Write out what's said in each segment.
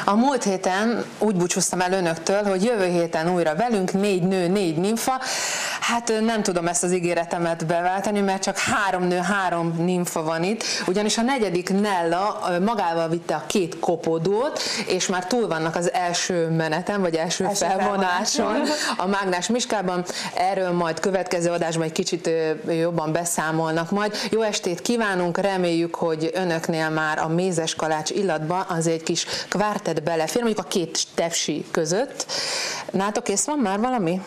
A múlt héten úgy búcsúztam el önöktől, hogy jövő héten újra velünk 4 nő, 4 nimfa. Hát nem tudom ezt az ígéretemet beváltani, mert csak 3 nő, 3 nimfa van itt, ugyanis a 4. Nella magával vitte a 2 kopódót, és már túl vannak az első meneten, vagy első felvonáson a Mágnás Miskában. Erről majd következő adásban egy kicsit jobban beszámolnak majd. Jó estét kívánunk, reméljük, hogy önöknél már a mézes kalács illatba az egy kis kvártet belefér, mondjuk a 2 tepsi között. Nátok kész van már valami?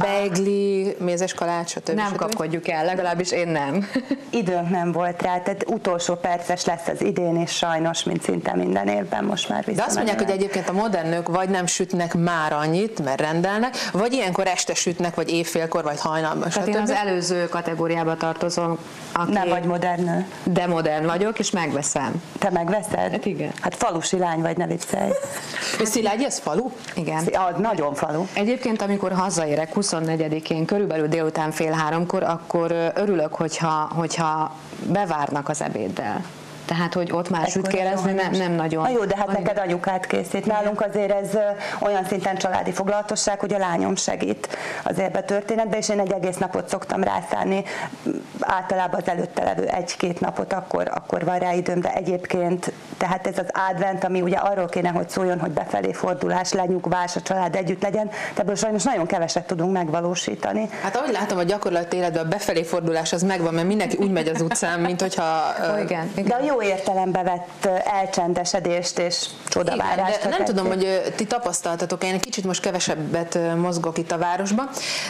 Beigli, mézes kalács, stb. Nem kapkodjuk el, legalábbis én nem. Időnk nem volt rá, tehát utolsó perces lesz az idén is sajnos, mint szinte minden évben most már vissza. De azt mondják, hogy egyébként a modern nők vagy nem sütnek már annyit, mert rendelnek, vagy ilyenkor este sütnek, vagy éjfélkor, vagy hajnalban. Tehát én az előző kategóriába tartozom. Nem vagy modern nő. De modern vagyok, és megveszem. Te megveszed? Hát igen. Hát falusi lány vagy, ne viccelj. És Szilágyi, ez falu? Igen. Nagyon falu. Egyébként, amikor hazaérek 24-én, körülbelül délután 2:30, akkor örülök, hogyha bevárnak az ebéddel. Tehát, hogy ott már sütkérezni nem nagyon. Na jó, de hát neked anyukát készít. Nálunk azért ez olyan szinten családi foglalatosság, hogy a lányom segít az ebbe történetbe, és én egy egész napot szoktam rászállni. Általában az előtte levő 1-2 napot akkor van rá időm, de egyébként, tehát ez az advent, ami ugye arról kéne, hogy szóljon, hogy befelé fordulás, lenyugvás, a család együtt legyen, de ebből sajnos nagyon keveset tudunk megvalósítani. Hát ahogy látom, a gyakorlati életben a befelé fordulás az megvan, mert mindenki úgy megy az utcán, mint hogyha... Igen. De a jó értelembe vett elcsendesedést és csodavárást. De nem tudom, hogy ti tapasztaltatok, én egy kicsit most kevesebbet mozgok itt a városban,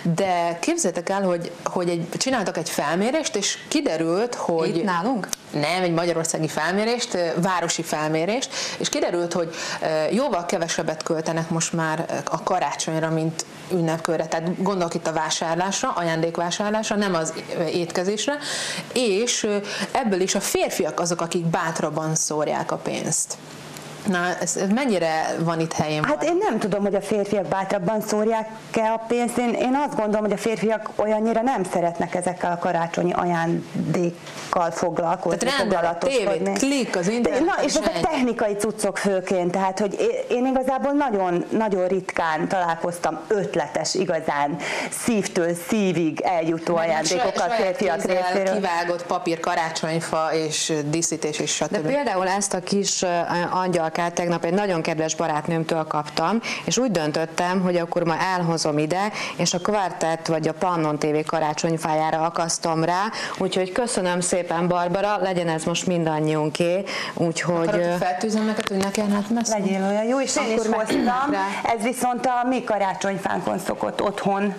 de képzeljétek el, hogy csináltak egy felmérést, és kiderült, hogy... Itt nálunk? Nem, egy magyarországi felmérést, városi felmérést, és kiderült, hogy jóval kevesebbet költenek most már a karácsonyra, mint ünnepkörre. Tehát gondolok itt a vásárlásra, ajándékvásárlásra, nem az étkezésre, és ebből is a férfiak azok, akik bátrabban szórják a pénzt. Na, ez mennyire van itt helyén? Hát én nem tudom, hogy a férfiak bátrabban szórják-e a pénzt. Én azt gondolom, hogy a férfiak olyannyira nem szeretnek ezekkel a karácsonyi ajándékkal foglalkozni, foglalatoskodni. Klik az internet. Na, és ezek technikai cuccok főként, tehát hogy én igazából nagyon, nagyon ritkán találkoztam ötletes, igazán szívtől szívig eljutó ajándékokkal férfiak részéről. Kivágott papír, karácsonyfa és díszítés és stb. De például ezt a kis angyal tegnap egy nagyon kedves barátnőmtől kaptam, és úgy döntöttem, hogy akkor ma elhozom ide, és a Kvartett vagy a Pannon TV karácsonyfájára akasztom rá, úgyhogy köszönöm szépen, Barbara, legyen ez most mindannyiunké, úgyhogy... Akarod, hogy feltűzöm neked, hogy ne kellene messze? Legyél olyan jó, és én is hoztam, ez viszont a mi karácsonyfánkon szokott otthon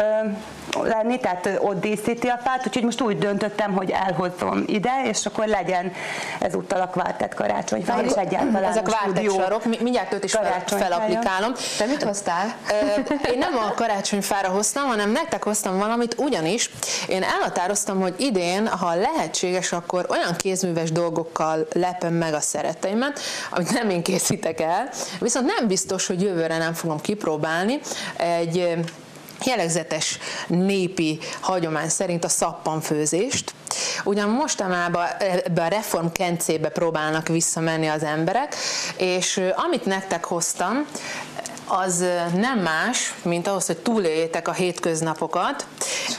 lenni, tehát ott díszíti a fát, úgyhogy most úgy döntöttem, hogy elhozom ide, és akkor legyen ezúttal a Kvartett karácsonyfa, és egyáltalán ez a Kvartett sarok, mindjárt őt is felapplikálom. Te mit hoztál? Én nem a karácsonyfára hoztam, hanem nektek hoztam valamit, ugyanis én elhatároztam, hogy idén, ha lehetséges, akkor olyan kézműves dolgokkal lepem meg a szeretteimet, amit nem én készítek el, viszont nem biztos, hogy jövőre nem fogom kipróbálni egy jellegzetes népi hagyomány szerint a szappanfőzést. Ugyan mostanában ebbe a reform kencébe próbálnak visszamenni az emberek, és amit nektek hoztam, az nem más, mint ahhoz, hogy túléljétek a hétköznapokat.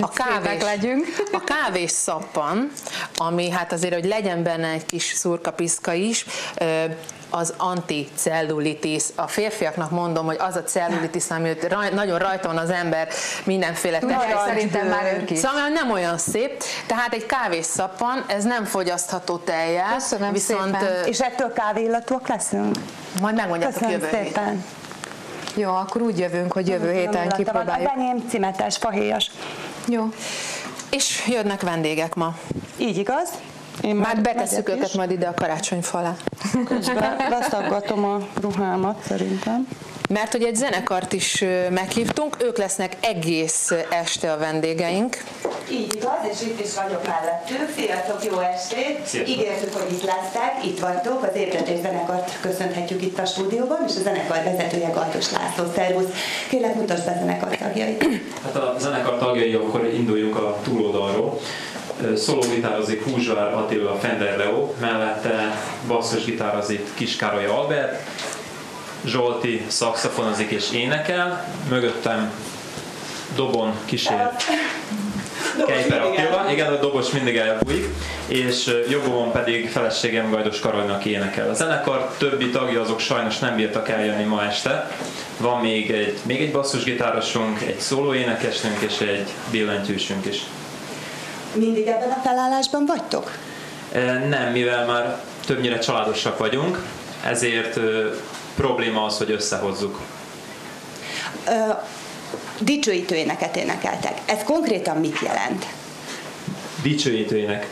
A kávés szappan, ami hát azért, hogy legyen benne egy kis szurkapiszka is, az anticellulitis. A férfiaknak mondom, hogy az a cellulitis, ami nagyon rajta van az ember mindenféle szerintem már ők is. Szóval nem olyan szép. Tehát egy kávészappan, ez nem fogyasztható tejjel. Köszönöm viszont szépen. És ettől kávéillatúak leszünk? Majd megmondjátok jövő héten. Jó, akkor úgy jövünk, hogy jövő héten kipróbáljuk. A enyém cimetes, fahéjas. Jó. És jönnek vendégek ma. Így igaz? Én már betesszük őket majd ide a karácsonyfa alá. Közben leszaggatom a ruhámat szerintem. Mert hogy egy zenekart is meghívtunk, ők lesznek egész este a vendégeink. Így igaz, és itt is vagyok mellettük. Sziasztok, jó estét! Sziasztok. Ígértük, hogy itt lesztek, itt vagytok. Az Ébredés zenekart köszönhetjük itt a stúdióban, és a zenekar vezetője Gajdos László. Szervusz! Kérlek, mutasd be a zenekar tagjait. Hát a zenekar tagjai, akkor induljunk a túloldalról. Szólógitározik Húzsvár Attila Fender Leo, mellette basszusgitározik Kis Károly Albert, Zsolti szaxofonozik és énekel, mögöttem dobon kísér Kejper Attila, igen, a dobos mindig elbújik, és jobbomon pedig feleségem Gajdos Karolina, aki énekel. A zenekar többi tagja azok sajnos nem bírtak eljönni ma este. Van még egy basszusgitárosunk, egy szólóénekesnünk és egy billentyűsünk is. Mindig ebben a felállásban vagytok? Nem, mivel már többnyire családosak vagyunk, ezért probléma az, hogy összehozzuk. Dicsőítő éneket énekeltek. Ez konkrétan mit jelent? Dicsőítő ének.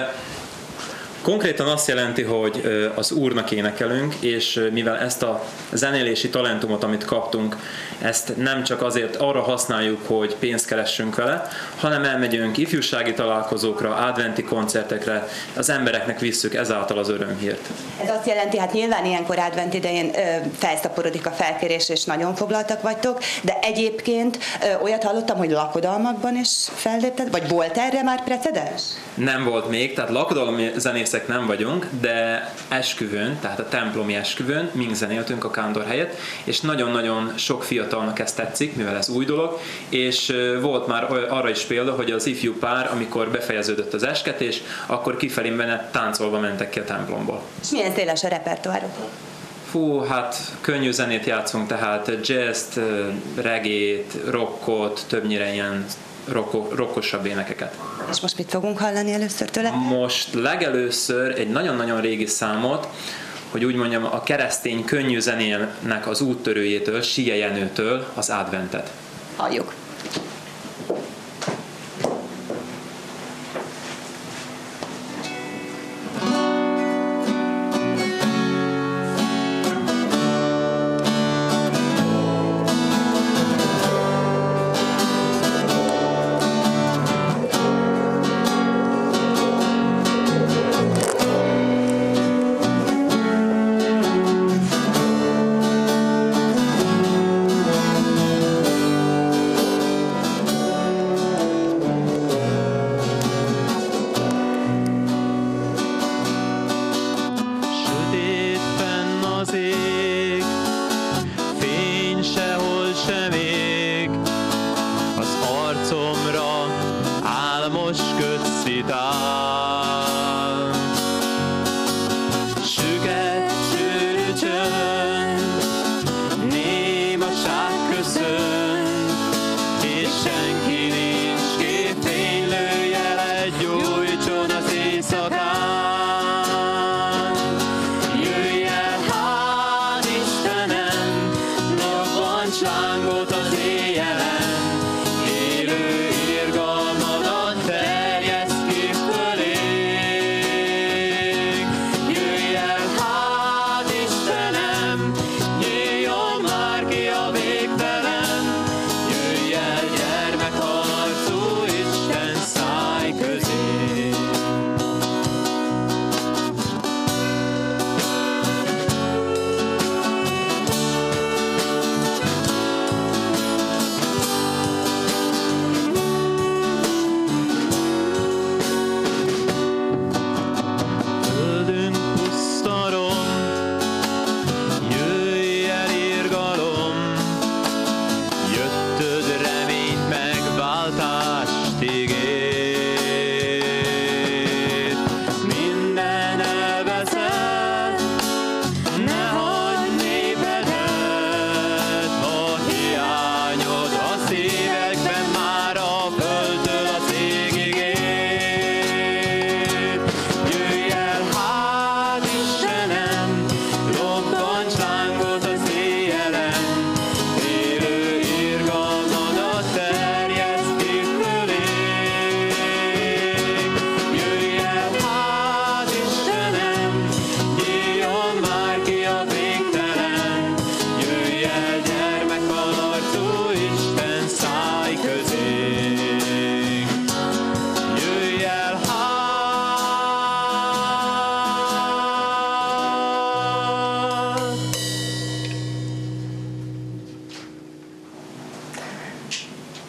Konkrétan azt jelenti, hogy az Úrnak énekelünk, és mivel ezt a zenélési talentumot, amit kaptunk, ezt nem csak azért arra használjuk, hogy pénzt keressünk vele, hanem elmegyünk ifjúsági találkozókra, adventi koncertekre, az embereknek visszük ezáltal az örömhírt. Ez azt jelenti, hát nyilván ilyenkor advent idején felszaporodik a felkérés, és nagyon foglaltak vagytok, de egyébként olyat hallottam, hogy lakodalmakban is fellépted, vagy volt erre már precedens? Nem volt még, tehát lakodalmi zenészek nem vagyunk, de esküvőn, tehát a templomi esküvőn mink zenéltünk a Kándor helyett, és nagyon-nagyon sok fiatalnak ez tetszik, mivel ez új dolog, és volt már arra is példa, hogy az ifjú pár, amikor befejeződött az esketés, akkor kifelé menet táncolva mentek ki a templomból. És milyen széles a repertoárok? Fú, hát könnyű zenét játszunk, tehát jazzt, reggae-t, rockot, többnyire ilyen rockosabb énekeket. És most mit fogunk hallani először tőle? Most legelőször egy nagyon-nagyon régi számot, hogy úgy mondjam, a keresztény könnyű zenének az úttörőjétől, Sije Jenőtől az adventet. Halljuk.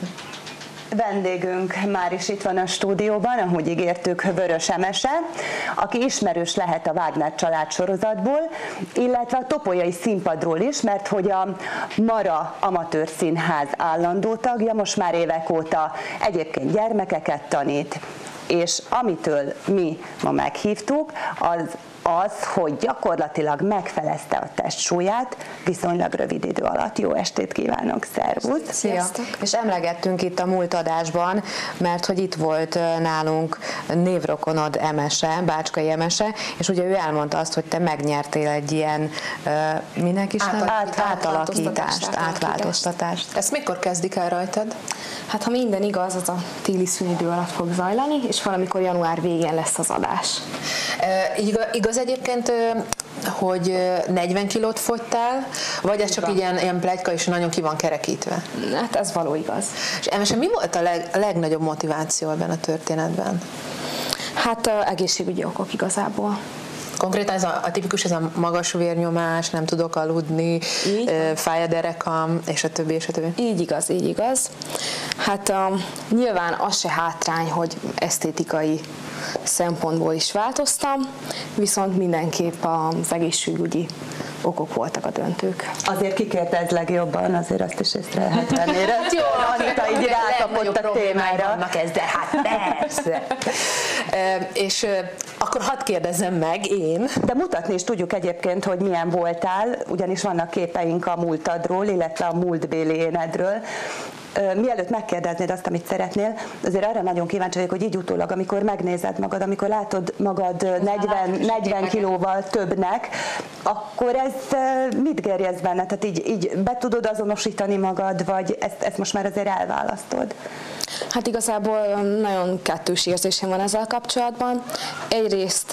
Vendégünk már is itt van a stúdióban, ahogy ígértük, Vörös Emese, aki ismerős lehet a Wagner család sorozatból, illetve a Topolyai színpadról is, mert hogy a Mara Amatőr Színház állandó tagja, most már évek óta egyébként gyermekeket tanít, és amitől mi ma meghívtuk, az, hogy gyakorlatilag megfelezte a testsúlyát viszonylag rövid idő alatt. Jó estét kívánok, szervusz! Szia! És emlegettünk itt a múlt adásban, mert hogy itt volt nálunk névrokonod Emese, Bácskai Emese, és ugye ő elmondta azt, hogy te megnyertél egy ilyen minek is átváltoztatást. Ezt mikor kezdik el rajtad? Hát ha minden igaz, az a téli szünidő alatt fog zajlani, és valamikor január végén lesz az adás. Igaz egyébként, hogy 40 kilót fogytál, vagy ez csak ilyen pletyka, és nagyon ki van kerekítve? Hát ez való igaz. És Emese, mi volt a legnagyobb motiváció ebben a történetben? Hát egészségügyi okok igazából. Konkrétan ez a tipikus, ez a magas vérnyomás, nem tudok aludni, fáj a derekam, és a többi, és a többi. Így igaz, így igaz. Hát nyilván az se hátrány, hogy esztétikai szempontból is változtam, viszont mindenképp az egészségügyi okok voltak a döntők. Azért kikértez legjobban, azért azt is észre lehet venni. Jó, Anita így rákapott a témára. Vannak ezzel, hát persze. És akkor hadd kérdezzem meg én. De mutatni is tudjuk egyébként, hogy milyen voltál, ugyanis vannak képeink a múltadról, illetve a múltbéli énedről. Mielőtt megkérdeznéd azt, amit szeretnél, azért arra nagyon kíváncsi vagyok, hogy így utólag, amikor megnézed magad, amikor látod magad 40 kilóval többnek, akkor ez mit gerjez benne? Tehát így be tudod azonosítani magad, vagy ezt most már azért elválasztod? Hát igazából nagyon kettős érzésem van ezzel kapcsolatban. Egyrészt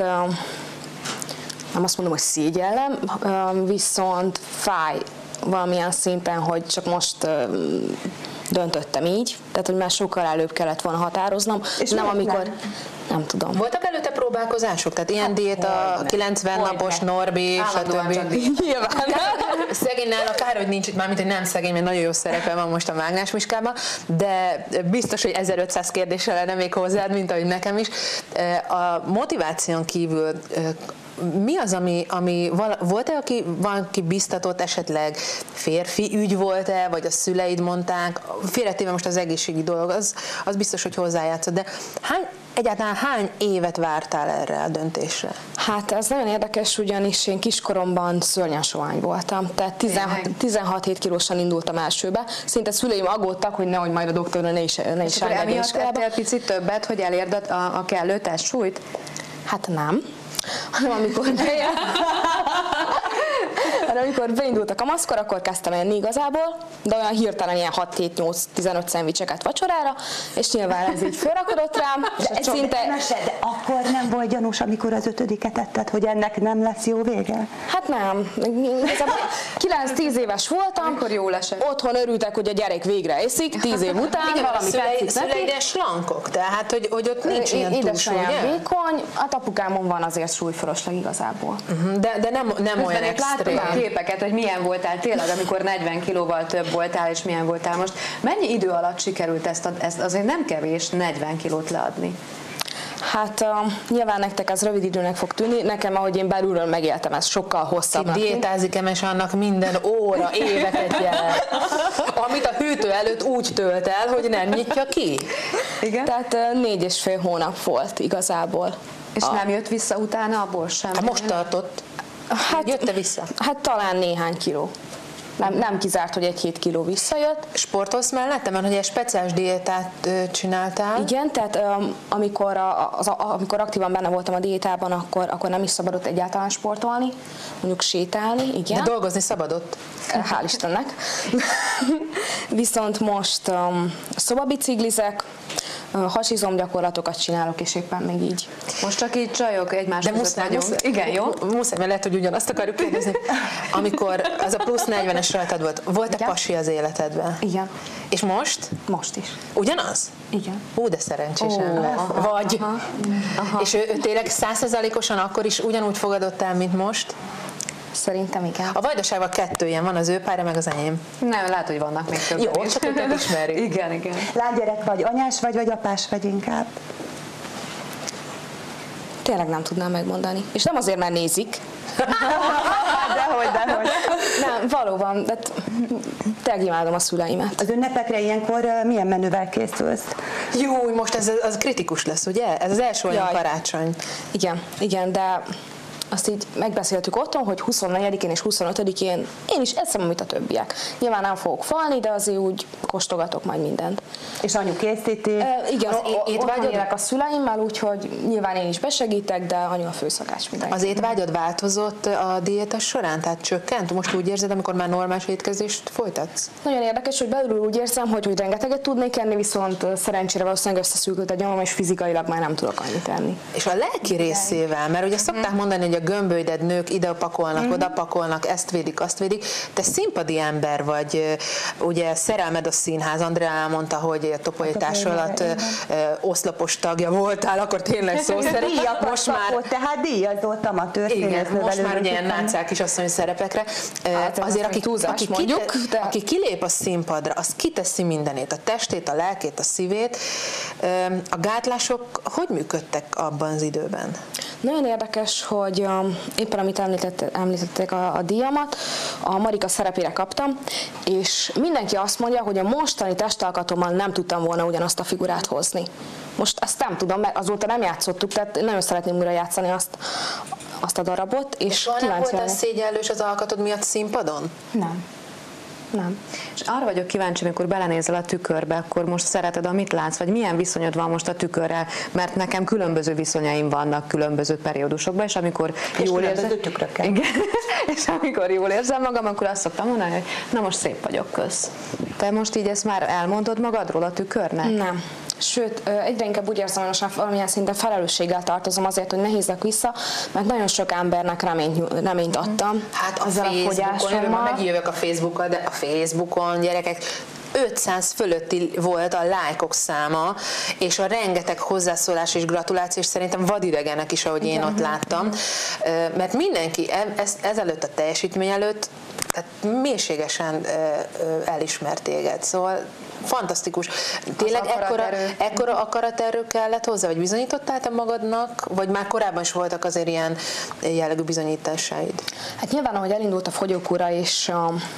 nem azt mondom, hogy szégyellem, viszont fáj valamilyen szinten, hogy csak most döntöttem így, tehát hogy már sokkal előbb kellett volna határoznom, és nem amikor... Nem tudom. Voltak előtte próbálkozások? Tehát ilyen diéta, 90 napos Norbi, stb. Nyilván. Szegény nála kár, hogy nincs itt, mármint, hogy nem szegény, mert nagyon jó szerepe van most a Mágnás Miskában, de biztos, hogy 1500 kérdéssel lenne még hozzád, mint ahogy nekem is. A motiváción kívül mi az, ami volt-e, aki biztatott, esetleg férfi ügy volt-e, vagy a szüleid mondták, félretéve most az egészségi dolog, az biztos, hogy hozzájátszott, de egyáltalán hány évet vártál erre a döntésre? Hát ez nagyon érdekes, ugyanis én kiskoromban szörnyen sovány voltam, tehát 16-7 kilósan indultam elsőbe, szinte szüleim aggódtak, hogy nehogy majd a doktorra ne is engedjen iskolába. És picit többet, hogy elérd a kellő testsúlyt? Hát nem. Hanem amikor beindult a kamaszkor, akkor kezdtem enni igazából, de olyan hirtelen ilyen 6-7-8-15 szendvicseket vacsorára, és nyilván ez így felrakodott rám. De akkor nem volt gyanús, amikor az 5-et etted, hogy ennek nem lesz jó vége? Hát nem. 9-10 éves voltam, amikor jól esett. Otthon örültek, hogy a gyerek végre eszik, 10 év után. Igen, valami tetszik szüleid slankok, tehát hogy ott nincs ilyen túlsúly, ugye? Vékony, hát apukámon van azért súlyfölösleg igazából. De nem olyan extrém. A képeket, hogy milyen voltál tényleg, amikor 40 kilóval több voltál, és milyen voltál most. Mennyi idő alatt sikerült ezt azért nem kevés 40 kilót leadni? Hát nyilván nektek ez rövid időnek fog tűnni, nekem, ahogy én belülről megéltem, ez sokkal hosszabb. Diétázik Emes, annak minden óra, éveket jelent, amit a hűtő előtt úgy tölt el, hogy nem nyitja ki. Igen? Tehát 4,5 hónap volt igazából. És nem jött vissza utána abból sem? Hát most tartott. Hát, jött-e vissza? Hát talán néhány kiló. Nem kizárt, hogy 1-7 kiló visszajött. Sportolsz mellette? Mert hogy egy speciális diétát csináltál. Igen, tehát amikor aktívan benne voltam a diétában, akkor nem is szabadott egyáltalán sportolni, mondjuk sétálni, igen. De dolgozni szabadott? Hál' Istennek. Viszont most szobabiciklizek, hasizomgyakorlatokat csinálok, és éppen még így. Most csak így csajok egymás között vagyunk. Igen, jó? Muszáj, mert lehet, hogy ugyanazt akarjuk kérdezni. Amikor az a plusz 40-es rajtad volt-e pasi az életedben? Igen. És most? Most is. Ugyanaz? Igen. De szerencsésen. Vagy. Aha. És ő tényleg 100%-osan akkor is ugyanúgy fogadott el, mint most? Szerintem igen. A Vajdaságban 2 ilyen van, az ő párja, meg az enyém. Nem, lehet, hogy vannak még több. Jó, csak őket ismerjük. Igen. Lánygyerek vagy, anyás vagy apás vagy inkább? Tényleg nem tudnám megmondani. És nem azért, mert nézik. Dehogy. Nem, valóban, de tényleg imádom a szüleimet. Az ünnepekre ilyenkor milyen menüvel készülsz? Jó, most ez az kritikus lesz, ugye? Ez az első olyan karácsony. Igen, de azt így megbeszéltük otthon, hogy 24-én és 25-én én is eszem, amit a többiek. Nyilván nem fogok falni, de azért úgy kóstogatok majd mindent. És anyu készíti? Igen, otthon élek a szüleimmel, úgyhogy nyilván én is besegítek, de anyu a főszakács mindenki. Az étvágyad változott a diéta során? Tehát csökkent? Most úgy érzed, amikor már normális étkezést folytatsz? Nagyon érdekes, hogy belül úgy érzem, hogy rengeteget tudnék enni, viszont szerencsére valószínűleg összeszűkült a gyomrom, és fizikailag már nem tudok annyit enni. És a lelki részével, mert ugye szokták mondani, hogy a gömbölyded nők ide pakolnak, oda pakolnak, ezt védik, azt védik. Te színpadi ember vagy, ugye szerelmed a színház, Andrea elmondta, hogy a topolytás alatt oszlopos tagja voltál, akkor tényleg szó szerint. Most már tehát díjazott amatőr színésznővelő. Most már ugye ilyen nácák kisasszony szerepekre. Azért aki kilép a színpadra, az kiteszi mindenét, a testét, a lelkét, a szívét. A gátlások hogy működtek abban az időben? Nagyon érdekes, hogy éppen amit említették a díjamat, a Marika szerepére kaptam, és mindenki azt mondja, hogy a mostani testalkatommal nem tudtam volna ugyanazt a figurát hozni. Most ezt nem tudom, mert azóta nem játszottuk, tehát nagyon szeretném újra játszani azt a darabot. És soha nem voltál szégyellős az alkatod miatt színpadon? Nem. És arra vagyok kíváncsi, amikor belenézel a tükörbe, akkor most szereted, amit látsz, vagy milyen viszonyod van most a tükörrel, mert nekem különböző viszonyaim vannak különböző periódusokban, és amikor jól érzem, és amikor jól érzem magam, akkor azt szoktam mondani, hogy na most szép vagyok, kösz. Te most így ezt már elmondod magadról a tükörnek? Nem. Sőt, egyre inkább úgy érzem, hogy most valamilyen szinten felelősségel tartozom azért, hogy ne hízzak vissza, mert nagyon sok embernek reményt adtam. Hát a Facebookon, megjövök a Facebookon, de a Facebookon, gyerekek, 500 fölötti volt a lájkok száma, és a rengeteg hozzászólás és gratuláció, és szerintem vadidegenek is, ahogy én ott láttam. Mert mindenki ezelőtt a teljesítmény előtt tehát mélységesen elismert téged, szóval fantasztikus. Tényleg ekkora akaraterő kellett hozzá, vagy bizonyítottál te magadnak, vagy már korábban is voltak azért ilyen jellegű bizonyításaid? Hát nyilván, ahogy elindult a fogyókúra, és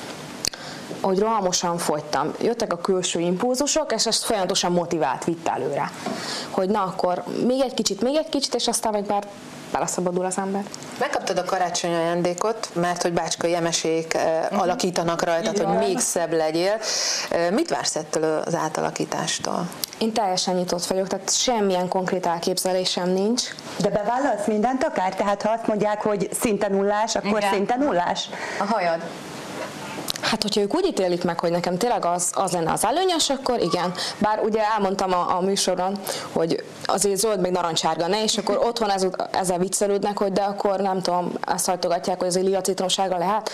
ahogy rohamosan fogytam, jöttek a külső impulzusok, és ezt folyamatosan motivált, vitt előre. Hogy na akkor még egy kicsit, és aztán meg már beleszabadul az ember. Megkaptad a karácsonyi ajándékot, mert hogy bácskai emesék alakítanak rajtad, hogy még szebb legyél. Mit vársz ettől az átalakítástól? Én teljesen nyitott vagyok, tehát semmilyen konkrét elképzelésem nincs. De bevállalsz mindent akár? Tehát ha azt mondják, hogy szinte nullás, akkor szinte nullás? A hajad. Hát, hogyha ők úgy ítélik meg, hogy nekem tényleg az lenne az előnyös, akkor igen. Bár ugye elmondtam a műsoron, hogy azért zöld meg narancsárga ne, és akkor otthon ezzel viccelődnek, hogy de akkor nem tudom, ezt hajtogatják, hogy azért lila citromsárga lehet.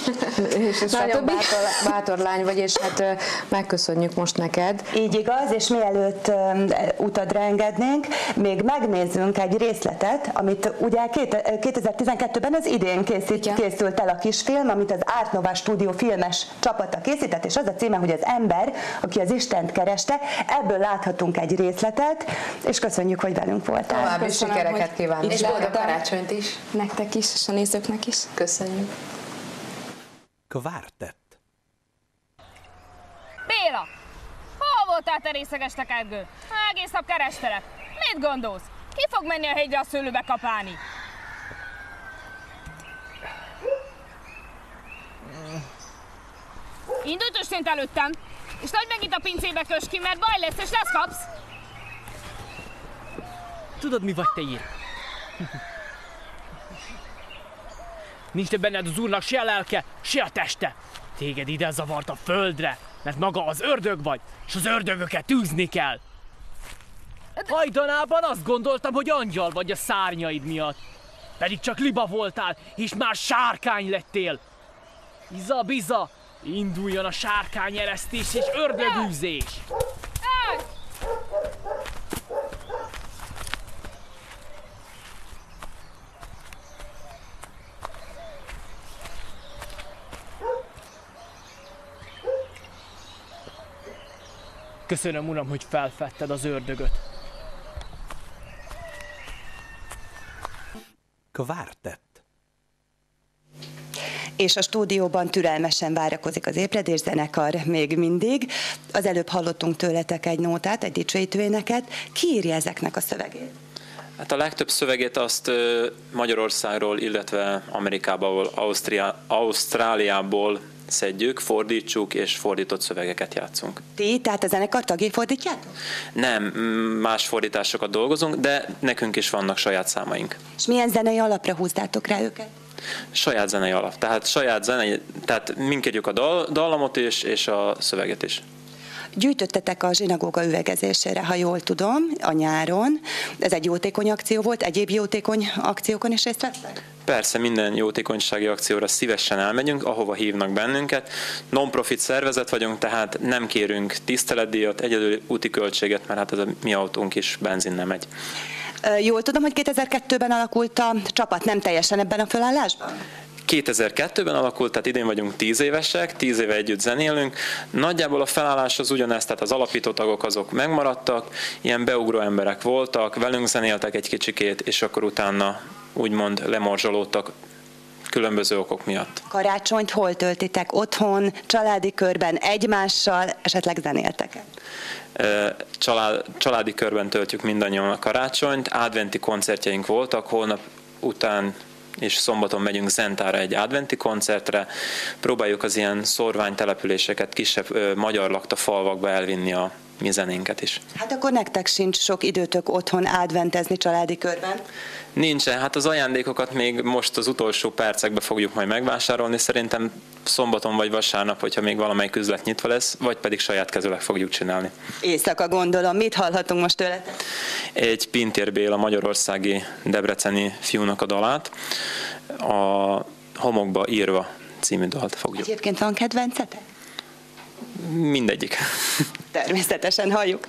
Nagyon bátor lány vagy, és hát megköszönjük most neked. Így igaz, és mielőtt utadra engednénk, még megnézzünk egy részletet, amit ugye 2012-ben az idén készült el a kisfilm, amit az Art Nova Studio filmes csapata készített, és az a címe, hogy az ember, aki az Istent kereste. Ebből láthatunk egy részletet, és köszönjük, hogy velünk voltál. További sikereket kívánok. És boldog karácsonyt is. Nektek is, és a nézőknek is. Köszönjük. Kvartett. Béla! Hol voltál te részeges tekergő? Egész nap kerestelek. Mit gondolsz? Ki fog menni a hegyre a szőlőbe kapálni? Indult östént előttem, és nagy megint a pincébe kös ki, mert baj lesz, és lesz kapsz. Tudod, mi vagy te ír? Nincs te benned az úrnak se a lelke, se a teste. Téged ide zavart a földre, mert maga az ördög vagy, és az ördögöket tűzni kell. Hajdanában azt gondoltam, hogy angyal vagy a szárnyaid miatt. Pedig csak liba voltál, és már sárkány lettél. Iza-biza, induljon a sárkányeresztés és ördögűzés! Köszönöm, uram, hogy felfedted az ördögöt. Kvártett. És a stúdióban türelmesen várakozik az ébredés zenekar még mindig. Az előbb hallottunk tőletek egy nótát, egy dicsőítő éneket. Ki írja ezeknek a szövegét? Hát a legtöbb szövegét azt Magyarországról, illetve Amerikából, Ausztráliából szedjük, fordítsuk, és fordított szövegeket játszunk. Ti, tehát a zenekar tagjai fordítjátok? Nem, más fordításokat dolgozunk, de nekünk is vannak saját számaink. És milyen zenei alapra húztátok rá őket? Saját zenei alap. Tehát minkedjük a dallamot is, és a szöveget is. Gyűjtöttetek a zsinagóga üvegezésére, ha jól tudom, a nyáron. Ez egy jótékony akció volt, egyéb jótékony akciókon is részt vettek? Persze, minden jótékonysági akcióra szívesen elmegyünk, ahova hívnak bennünket. Non-profit szervezet vagyunk, tehát nem kérünk tiszteletdíjat, egyedül úti költséget, mert hát ez a mi autónk is benzin nem megy. Jól tudom, hogy 2002-ben alakult a csapat, nem teljesen ebben a fölállásban? 2002-ben alakult, tehát idén vagyunk 10 évesek, 10 éve együtt zenélünk. Nagyjából a felállás az ugyanez, tehát az alapító tagok azok megmaradtak, ilyen beugró emberek voltak, velünk zenéltek egy kicsikét, és akkor utána úgymond lemorzsolódtak különböző okok miatt. Karácsonyt hol töltitek? Otthon, családi körben, egymással, esetleg zenéltek-e? Családi körben töltjük mindannyian a karácsonyt, adventi koncertjeink voltak, holnap után és szombaton megyünk Zentára egy adventi koncertre, próbáljuk az ilyen szórványtelepüléseket, kisebb magyar lakta falvakba elvinni a mi zenénket is. Hát akkor nektek sincs sok időtök otthon adventezni családi körben? Nincsen, hát az ajándékokat még most az utolsó percekben fogjuk majd megvásárolni, szerintem szombaton vagy vasárnap, hogyha még valamelyik üzlet nyitva lesz, vagy pedig saját kezűleg fogjuk csinálni. Éjszaka gondolom, mit hallhatunk most tőletek? Egy Pintér Béla magyarországi debreceni fiúnak a dalát, a Homokba írva című dalt fogjuk. Egyébként van kedvencetek? Mindegyik. Természetesen halljuk.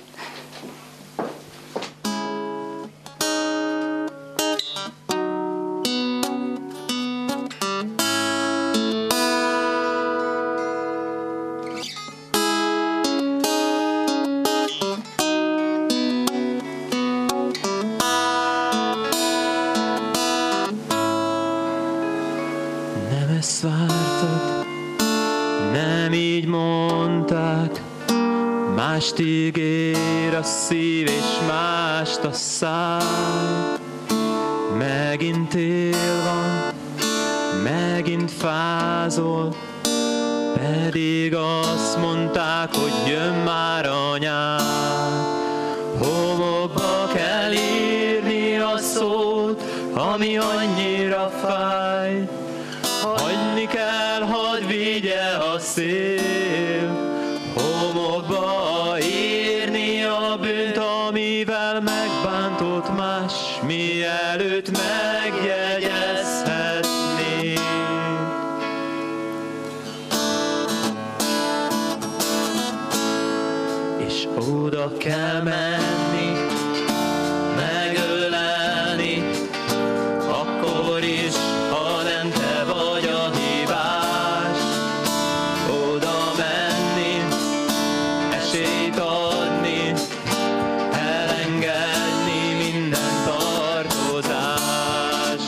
Nem ezt vártad, nem így mondták, mást ígér a szív és mást a száj. Megint tél van, megint fázol, pedig azt mondták, hogy jön már a nyár. Homokba kell írni a szót, ami annyira fáj. Hagyni kell, hadd vigye a szél. Homokba írni a bűnt, amivel megbántott más, mielőtt megjegyezhetné. És oda kell menni, megölelni, akkor is, ha nem te vagy a hibás. Oda menni, esélyt adni, elengedni minden tartozás.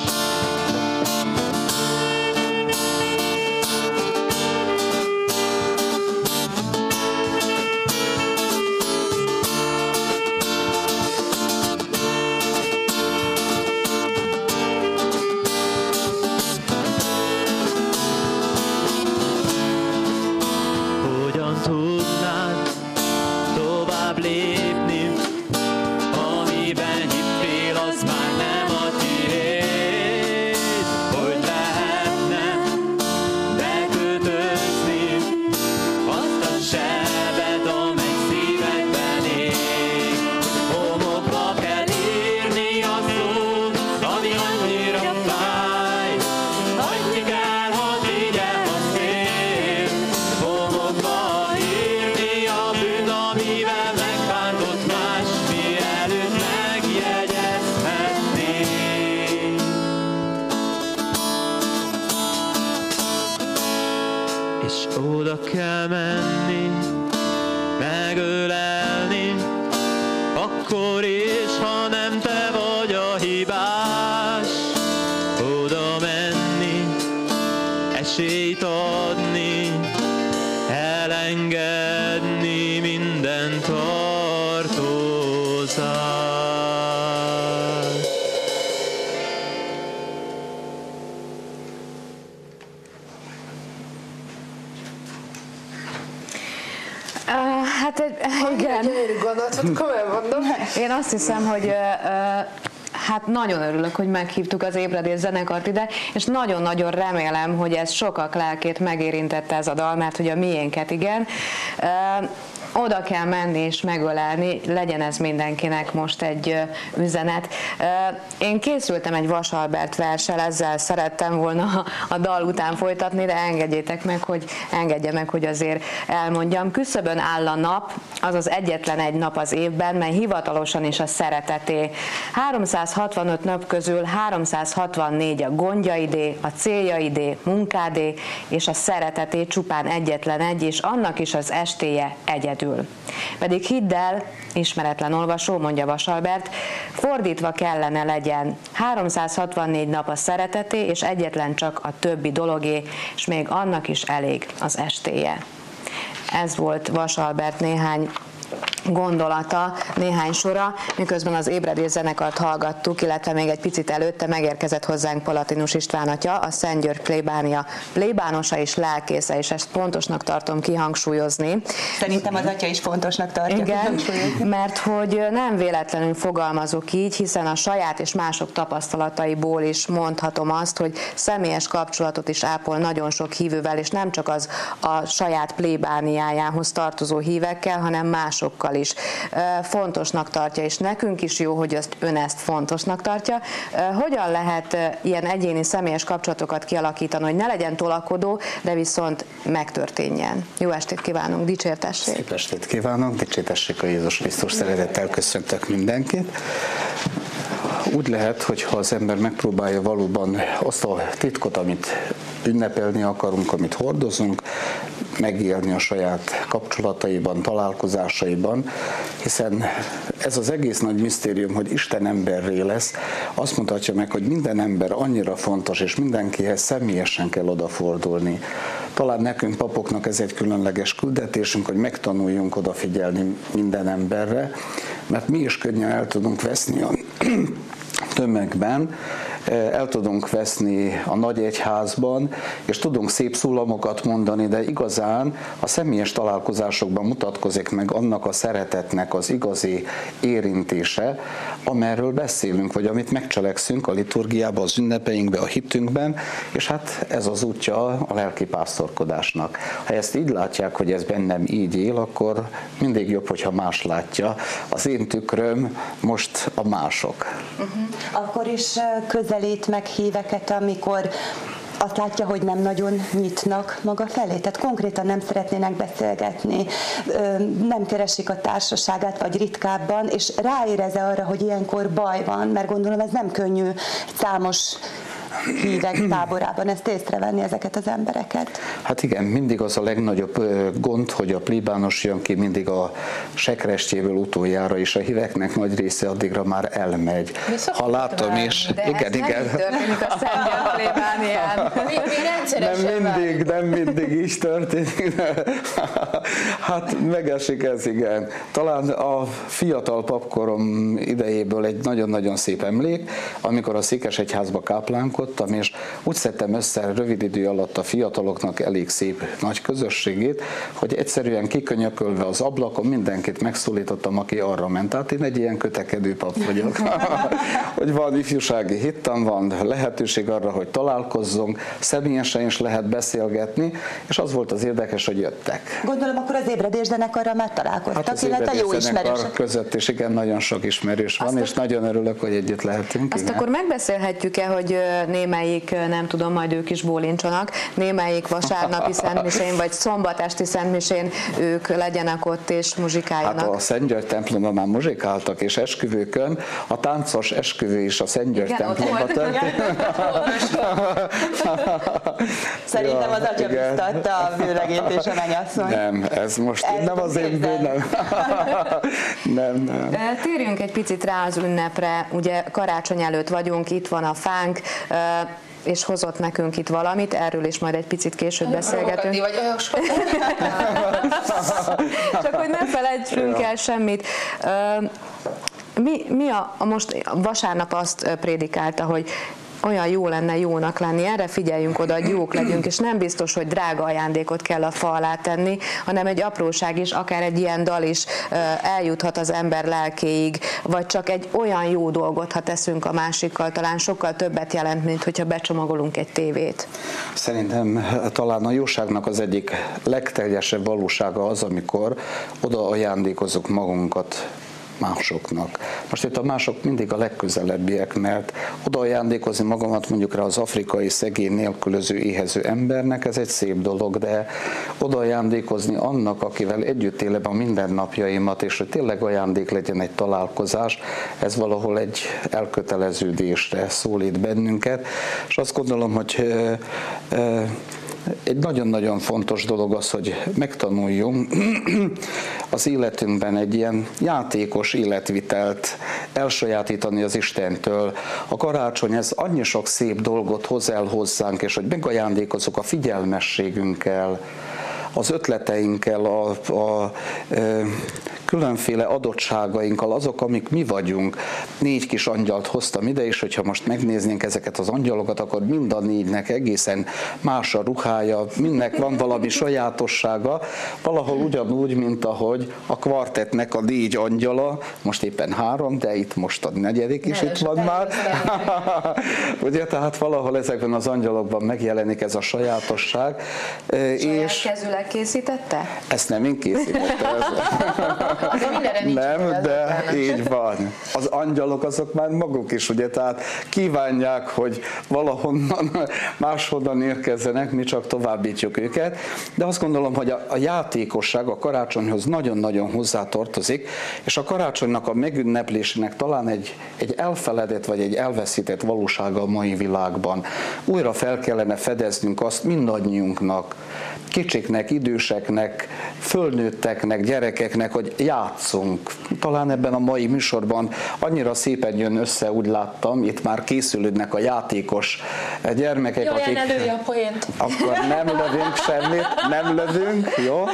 Hogyan tudnád tovább lépni, amiben hittél, az már nem a tiéd? Hogy lehetne bekötözni azt a sebet, amely szívedben ég? Homokba kell írni a szót, ami annyira fáj. Hagyni kell, ha vigye a szél. Homokba írni a bűn, amivel megbántott más, mielőtt megjegyezhetné. És oda kell menni, megölelni, akkor is, ha nem te vagy a hibás. adni, elengedni minden tartozást. Hát igen. Én azt hiszem, hogy hát nagyon örülök, hogy meghívtuk az Ébredés zenekart ide, és nagyon-nagyon remélem, hogy ez sokak lelkét megérintette ez a dal, mert hogy a miénket igen. Oda kell menni és megölelni, legyen ez mindenkinek most egy üzenet. Én készültem egy Vas Albert verssel, ezzel szerettem volna a dal után folytatni, de engedje meg, hogy azért elmondjam. Küszöbön áll a nap, azaz egyetlen egy nap az évben, mely hivatalosan is a szereteté. 365 nap közül 364 a gondjaidé, a céljaidé, munkádé, és a szereteté csupán egyetlen egy, és annak is az estéje egyedül. Pedig hidd el, ismeretlen olvasó, mondja Vas Albert, fordítva kellene legyen. 364 nap a szereteté, és egyetlen csak a többi dologé, és még annak is elég az estéje. Ez volt Vas Albert néhány gondolata, néhány sora, miközben az Ébredés zenekart hallgattuk, illetve még egy picit előtte megérkezett hozzánk Palatinus István atya, a Szentgyörgy plébánia plébánosa és lelkésze, és ezt fontosnak tartom kihangsúlyozni. Szerintem az atya is fontosnak tartja. Igen, mert hogy nem véletlenül fogalmazok így, hiszen a saját és mások tapasztalataiból is mondhatom azt, hogy személyes kapcsolatot is ápol nagyon sok hívővel, és nem csak az a saját plébániájához tartozó hívekkel, hanem másokkal is. Fontosnak tartja, és nekünk is jó, hogy ön ezt fontosnak tartja. Hogyan lehet ilyen egyéni személyes kapcsolatokat kialakítani, hogy ne legyen tolakodó, de viszont megtörténjen? Jó estét kívánunk, dicsértessék! Szép estét kívánok, dicsértessék a Jézus Krisztus, szeretettel köszöntök mindenkit. Úgy lehet, hogy ha az ember megpróbálja valóban azt a titkot, amit ünnepelni akarunk, amit hordozunk, megélni a saját kapcsolataiban, találkozásaiban, hiszen ez az egész nagy misztérium, hogy Isten emberré lesz, azt mutatja meg, hogy minden ember annyira fontos, és mindenkihez személyesen kell odafordulni. Talán nekünk, papoknak ez egy különleges küldetésünk, hogy megtanuljunk odafigyelni minden emberre, mert mi is könnyen el tudunk veszni a tömegben, el tudunk veszni a nagy egyházban, és tudunk szép szólamokat mondani, de igazán a személyes találkozásokban mutatkozik meg annak a szeretetnek az igazi érintése, amerről beszélünk, vagy amit megcselekszünk a liturgiában, az ünnepeinkben, a hitünkben, és hát ez az útja a lelkipásztorkodásnak. Ha ezt így látják, hogy ez bennem így él, akkor mindig jobb, hogyha más látja. Az én tükröm most a mások. Akkor is közelít meg híveket, amikor azt látja, hogy nem nagyon nyitnak maga felé, tehát konkrétan nem szeretnének beszélgetni, nem keresik a társaságát, vagy ritkábban, és ráérez arra, hogy ilyenkor baj van, mert gondolom ez nem könnyű számos hívek táborában ezt észrevenni, ezeket az embereket. Hát igen, mindig az a legnagyobb gond, hogy a plébános jön ki mindig a sekrestjéből utoljára, és a híveknek nagy része addigra már elmegy. Ha látom is, igen. Nem történik a Szentgyörgy plébánián. Nem mindig is történik. Hát megesik ez, igen. Talán a fiatal papkorom idejéből egy nagyon-nagyon szép emlék, amikor a Székesegyházba káplánkodtam, és úgy szedtem össze rövid idő alatt a fiataloknak elég szép nagy közösségét, hogy egyszerűen kikönyökölve az ablakon mindenkit megszólítottam, aki arra ment. Tehát én egy ilyen kötekedő pap vagyok. Hogy van ifjúsági hittam, van lehetőség arra, hogy találkozzunk, személyesen is lehet beszélgetni, és az volt az érdekes, hogy jöttek. Gondolom, akkor az Ébredés zenekarral már találkoztak, hát illetve jó ismerősök között is igen, nagyon sok ismerős van, és nagyon örülök, hogy együtt lehetünk. Azt igen. Akkor megbeszélhetjük-e, hogy némelyik, nem tudom, majd ők is bólincsanak, némelyik vasárnapi szentmisén, vagy szombatesti szentmisén ők legyenek ott és muzsikáljanak? Hát a Szentgyörgy templomban már muzsikáltak, és esküvőkön, a táncos esküvő is a Szentgyörgy templomban történt. Szerintem az atya biztatta a bőlegét és a mennyasszony. Nem, ez most nem az én bűnöm. Nem. Térjünk egy picit rá az ünnepre, ugye karácsony előtt vagyunk, itt van a fánk, és hozott nekünk itt valamit, erről is majd egy picit később beszélgetünk. Csak hogy ne felejtsünk el semmit. Most vasárnap azt prédikálta, hogy olyan jó lenne jónak lenni, erre figyeljünk oda, hogy jók legyünk, és nem biztos, hogy drága ajándékot kell a fa alá tenni, hanem egy apróság is, akár egy ilyen dal is eljuthat az ember lelkéig, vagy csak egy olyan jó dolgot, ha teszünk a másikkal, talán sokkal többet jelent, mint hogyha becsomagolunk egy tévét. Szerintem talán a jóságnak az egyik legteljesebb valósága az, amikor oda ajándékozunk magunkat másoknak. Most itt a mások mindig a legközelebbiek, mert oda ajándékozni magamat mondjuk rá az afrikai szegény, nélkülöző, éhező embernek, ez egy szép dolog, de oda ajándékozni annak, akivel együtt élem a mindennapjaimat, és hogy tényleg ajándék legyen egy találkozás, ez valahol egy elköteleződésre szólít bennünket, és azt gondolom, hogy egy nagyon-nagyon fontos dolog az, hogy megtanuljunk az életünkben egy ilyen játékos életvitelt elsajátítani az Istentől. A karácsony ez annyi sok szép dolgot hoz el hozzánk, és hogy megajándékozunk a figyelmességünkkel, az ötleteinkkel, a különféle adottságainkkal, azok, amik mi vagyunk. 4 kis angyalt hoztam ide, és hogyha most megnéznénk ezeket az angyalokat, akkor mind a 4-nek egészen más a ruhája, mindnek van valami sajátossága, valahol ugyanúgy, mint ahogy a kvartettnek a 4 angyala, most éppen 3, de itt most a 4. is itt van már. Ugye, tehát valahol ezekben az angyalokban megjelenik ez a sajátosság. És kezüleg készítette? Ezt nem én készítettem. Nem, de így van. Az angyalok azok már maguk is, ugye, tehát kívánják, hogy valahonnan, máshonnan érkezzenek, mi csak továbbítjuk őket, de azt gondolom, hogy a játékosság a karácsonyhoz nagyon-nagyon hozzátartozik, és a karácsonynak a megünneplésének talán egy elfeledett vagy egy elveszített valósága a mai világban. Újra fel kellene fedeznünk azt mindannyiunknak, kicsiknek, időseknek, fölnőtteknek, gyerekeknek, hogy játszunk. Talán ebben a mai műsorban annyira szépen jön össze, úgy láttam, itt már készülődnek a játékos gyermekek, jó, akik... lője a poént. Akkor nem lövünk semmit, nem lövünk, jó?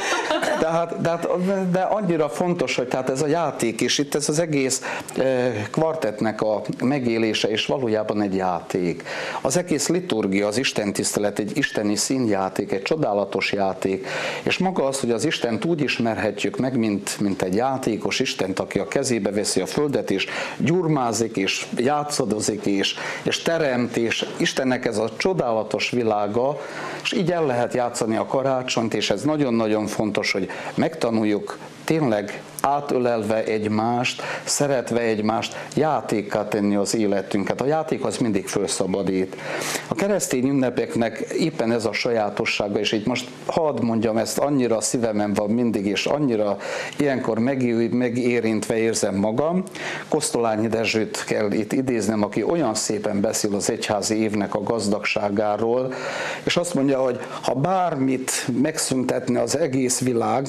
De annyira fontos, hogy tehát ez a játék, és itt ez az egész kvartettnek a megélése, és valójában egy játék. Az egész liturgia, az istentisztelet egy isteni színjáték, egy csodálatos játék, és maga az, hogy az Istent úgy ismerhetjük meg, mint egy játékos Istent, aki a kezébe veszi a földet, és gyurmázik, és játszadozik, és teremt, és Istennek ez a csodálatos világa, és így el lehet játszani a karácsonyt, és ez nagyon-nagyon fontos, hogy megtanuljuk tényleg átölelve egymást, szeretve egymást, játékká tenni az életünket. A játék az mindig felszabadít. A keresztény ünnepeknek éppen ez a sajátossága, és így most hadd mondjam, ezt annyira a szívemen van mindig, és annyira ilyenkor megérintve érzem magam. Kosztolányi Dezsőt kell itt idéznem, aki olyan szépen beszél az egyházi évnek a gazdagságáról, és azt mondja, hogy ha bármit megszüntetne az egész világ,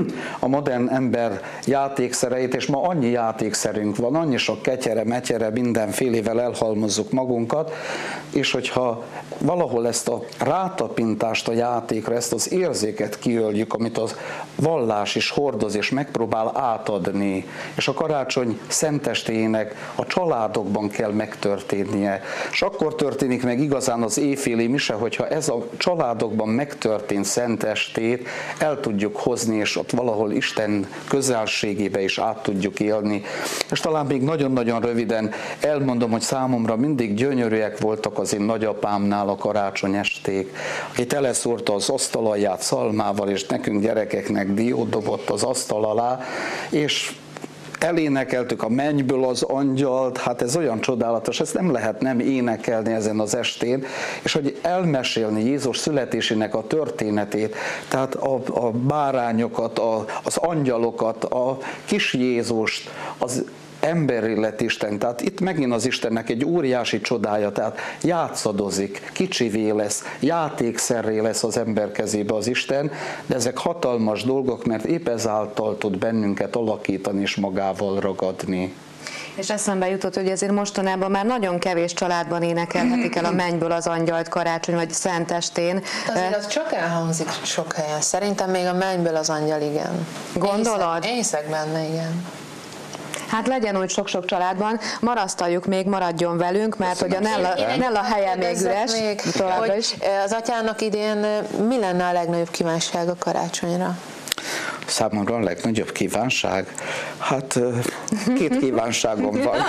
a modern ember játékszereit, és ma annyi játékszerünk van, annyi sok ketyere, metyere, mindenfélével elhalmozzuk magunkat, és hogyha valahol ezt a rátapintást a játékra, ezt az érzéket kiöljük, amit a vallás is hordoz, és megpróbál átadni, és a karácsony szentestéjének a családokban kell megtörténnie. És akkor történik meg igazán az éjféli mise, hogyha ez a családokban megtörtént szentestét el tudjuk hozni, és ott valahol Isten közelségébe is át tudjuk élni. És talán még nagyon-nagyon röviden elmondom, hogy számomra mindig gyönyörűek voltak az én nagyapámnál a karácsony esték, aki teleszórta az asztal alját szalmával, és nekünk gyerekeknek diót dobott az asztal alá, és elénekeltük a mennyből az angyalt, hát ez olyan csodálatos, ezt nem lehet nem énekelni ezen az estén, és hogy elmesélni Jézus születésének a történetét, tehát a bárányokat, az angyalokat, a kis Jézust, az emberi lett Isten, tehát itt megint az Istennek egy óriási csodája, tehát játszadozik, kicsivé lesz, játékszerré lesz az ember kezébe az Isten, de ezek hatalmas dolgok, mert épp ezáltal tud bennünket alakítani és magával ragadni. És eszembe jutott, hogy ezért mostanában már nagyon kevés családban énekelhetik el a Mennyből az angyalt karácsony vagy szentestén. Azért az csak elhangzik sok helyen. Szerintem még a Mennyből az angyal, igen. Gondolod? Én hiszek benne, igen. Hát legyen úgy sok-sok családban, marasztaljuk még, maradjon velünk, mert hogy a Nella helye még üres. Hogy az atyának idén mi lenne a legnagyobb kívánság a karácsonyra? Számomra a legnagyobb kívánság? Hát 2 kívánságom van.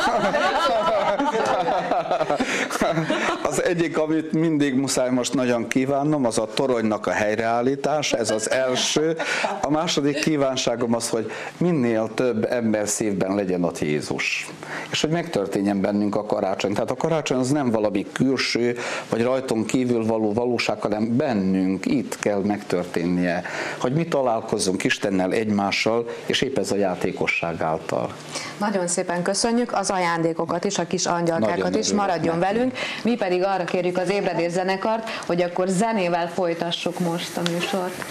Az egyik, amit mindig muszáj most nagyon kívánnom, az a toronynak a helyreállítása, ez az első. A második kívánságom az, hogy minél több ember szívben legyen ott Jézus. És hogy megtörténjen bennünk a karácsony. Tehát a karácsony az nem valami külső, vagy rajtunk kívül való valóság, hanem bennünk itt kell megtörténnie. Hogy mi találkozzunk Istennel, egymással, és épp ez a játékosság által. Nagyon szépen köszönjük az ajándékokat is, a kis angyalkákat is, maradjon velünk. Mi pedig arra kérjük az ébredés zenekart, hogy akkor zenével folytassuk most a műsort.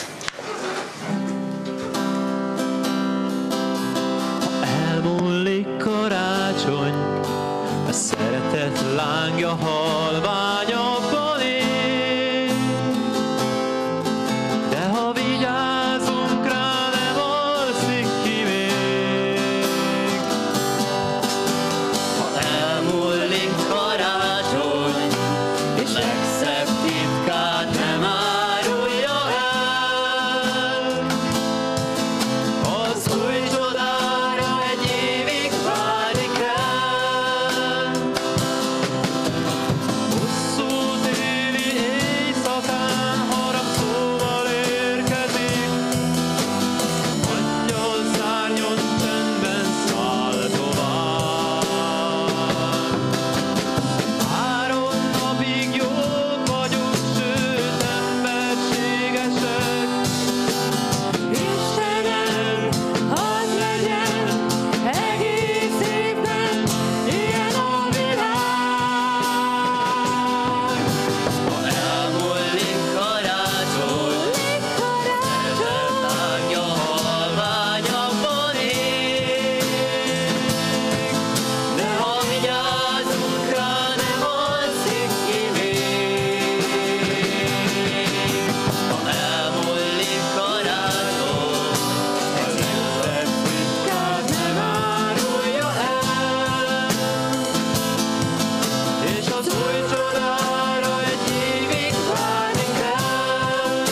Ha elmúlik karácsony, a szeretet lángja halványabban ég, de ha vigyázunk rá, nem alszik ki még. Ha elmúlik karácsony, és legszebb titkát nem árulja el, az új csodára egy évig várni kell. Hosszú téli éjszakán haragszóval érkezik, angyal szárnyon csendben száll tovább. 3 napig jók vagyunk, sőt emberségesek. Istenem, hadd legyen egész évben ilyen a világ. Ha elmúlik karácsony, szeretet lángja halványabban ég, de ha vigyázunk rá, nem alszik ki még. Ha elmúlik karácsony, az legszebb titkát nem árulja el, és az új csodára egy évig várni kell.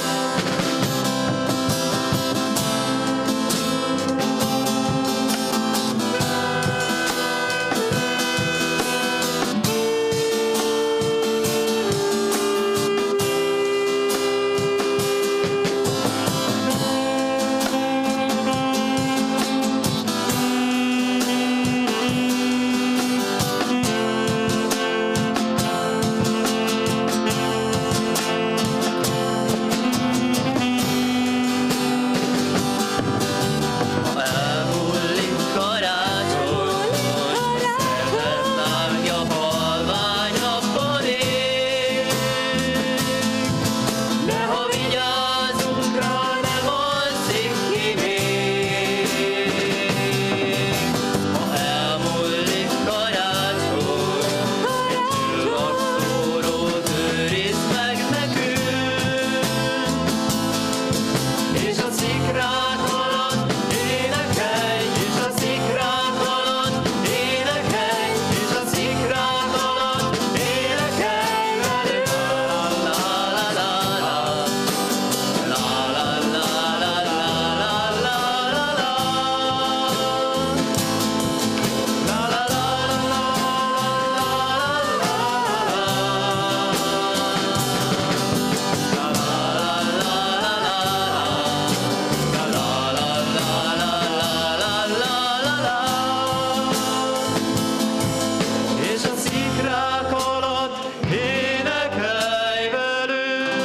Ha elmúlik karácsony, szeretet lángja halványabban ég, de ha vigyázunk rá, nem alszik ki még. Ha elmúlik karácsony, egy csillagszórót őriz meg nekünk, és a szikrák alatt énekelj, és a szikrák alatt énekelj, és a szikrák alatt énekelj velünk. La la la la, la la la la la la la la la, la la la és a szikrák alatt énekelj velünk.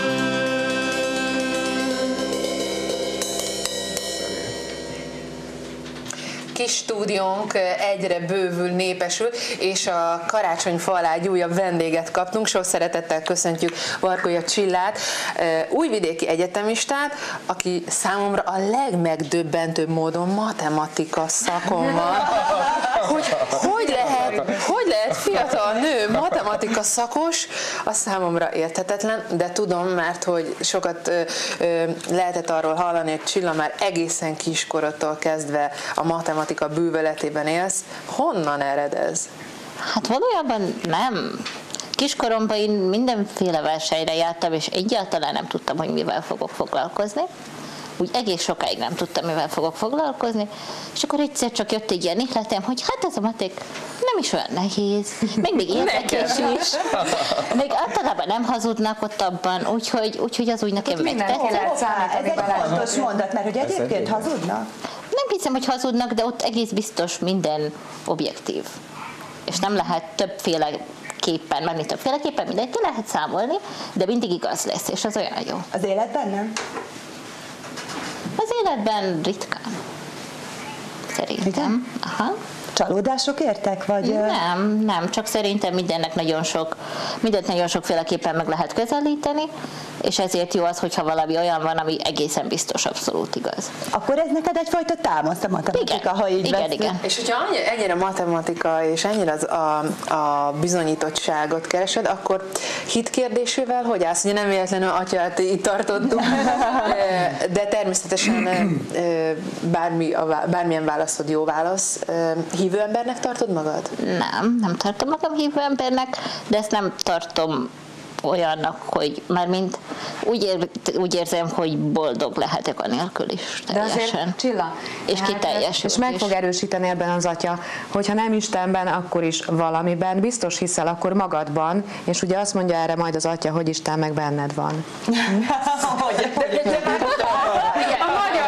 Kis stúdiónk egyre bővül, népesül, és a karácsonyfa alá egy újabb vendéget kaptunk. Sok szeretettel köszöntjük Vargolya Csillát, újvidéki egyetemistát, aki számomra a legmegdöbbentőbb módon matematika szakon van. hogy lehet fiatal nő matematika szakos, az számomra érthetetlen, de tudom, mert hogy sokat lehetett arról hallani, hogy Csilla már egészen kiskorodtól kezdve a matematika bűvöletében élsz. Honnan ered ez? Hát valójában nem. Kiskoromban én mindenféle versenyre jártam, és egyáltalán nem tudtam, hogy mivel fogok foglalkozni. Úgy egész sokáig nem tudtam, mivel fogok foglalkozni, és akkor egyszer csak jött egy ilyen ihletem, hogy hát ez a maték nem is olyan nehéz, még érdekes is. Még általában nem hazudnak ott abban, úgyhogy az úgy nekem megtetszett. Ez egy fontos mondat, mert hogy egyébként hazudnak? Nem hiszem, hogy hazudnak, de ott egész biztos minden objektív. És nem lehet többféleképpen, mindent ki lehet számolni, de mindig igaz lesz, és az olyan jó. Az életben nem? Az életben ritkán. Szerintem. Aha. Csalódások értek, vagy? Nem, csak szerintem mindent nagyon sokféleképpen meg lehet közelíteni, és ezért jó az, hogyha valami olyan van, ami egészen biztos, abszolút igaz. Akkor ez neked egyfajta támaszt a matematika, ha így igen. És hogyha ennyire matematika és ennyire a bizonyítottságot keresed, akkor hitkérdésével hogy állsz? Ugye nem véletlenül atyát itt tartottuk, de természetesen bármilyen válaszod jó válasz. Hívő embernek tartod magad? Nem tartom magam hívő embernek, de ezt nem tartom olyannak, hogy mármint úgy érzem, hogy boldog lehetek anélkül is teljesen. De azért, Csilla, és kiteljesül. És meg fog erősíteni ebben az atya, hogyha nem Istenben, akkor is valamiben, biztos hiszel akkor magadban, és ugye azt mondja erre majd az atya, hogy Isten meg benned van. A magyar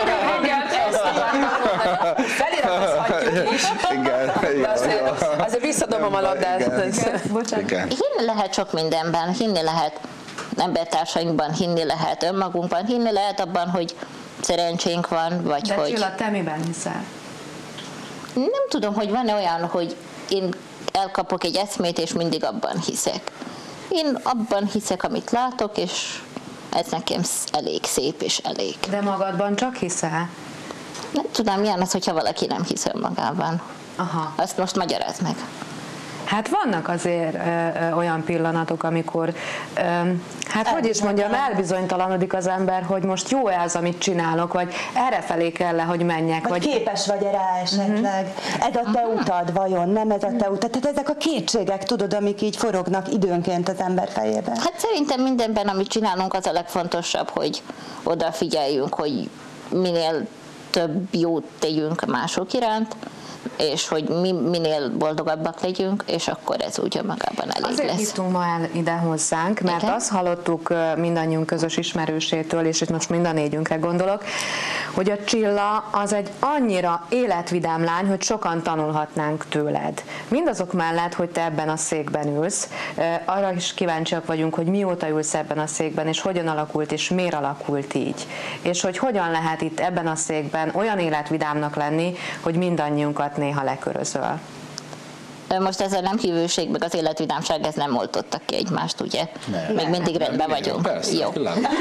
feliratozhatjuk is. Azért visszadobom a labdát. Hinni lehet sok mindenben, hinni lehet embertársainkban, hinni lehet önmagunkban, hinni lehet abban, hogy szerencsénk van, vagy de hogy... Csilla, te miben hiszel? Nem tudom, hogy van-e olyan, hogy én elkapok egy eszmét, és mindig abban hiszek. Én abban hiszek, amit látok, és ez nekem elég szép és elég. De magadban csak hiszel? Nem tudom, milyen az, hogyha valaki nem hisz önmagában. Aha. Azt most magyarázd meg. Hát vannak azért olyan pillanatok, amikor, hogy is mondjam, elbizonytalanodik az ember, hogy most jó-e az, amit csinálok, vagy errefelé kell-e, hogy menjek. Vagy képes vagy rá esetleg. Ez a te utad, vajon, nem ez a te utad? Tehát ezek a kétségek, tudod, amik így forognak időnként az ember fejében. Hát szerintem mindenben, amit csinálunk, az a legfontosabb, hogy odafigyeljünk, hogy minél több jót tegyünk mások iránt, és hogy minél boldogabbak legyünk, és akkor ez úgy magában elég Azért lesz. hívtunk ma el ide hozzánk, mert igen? azt hallottuk mindannyiunk közös ismerősétől, és itt most mind a négyünkre gondolok, hogy a Csilla az egy annyira életvidám lány, hogy sokan tanulhatnánk tőled. Mindazok mellett, hogy te ebben a székben ülsz, arra is kíváncsiak vagyunk, hogy mióta ülsz ebben a székben, és hogyan alakult, és miért alakult így. És hogy hogyan lehet itt ebben a székben olyan életvidámnak lenni, hogy mindannyiunkat néha lekörözöl. Most ezzel nem hívőség, meg az életvidámság, ez nem oltottak ki egymást, ugye? Még mindig rendben vagyunk. Persze, jó.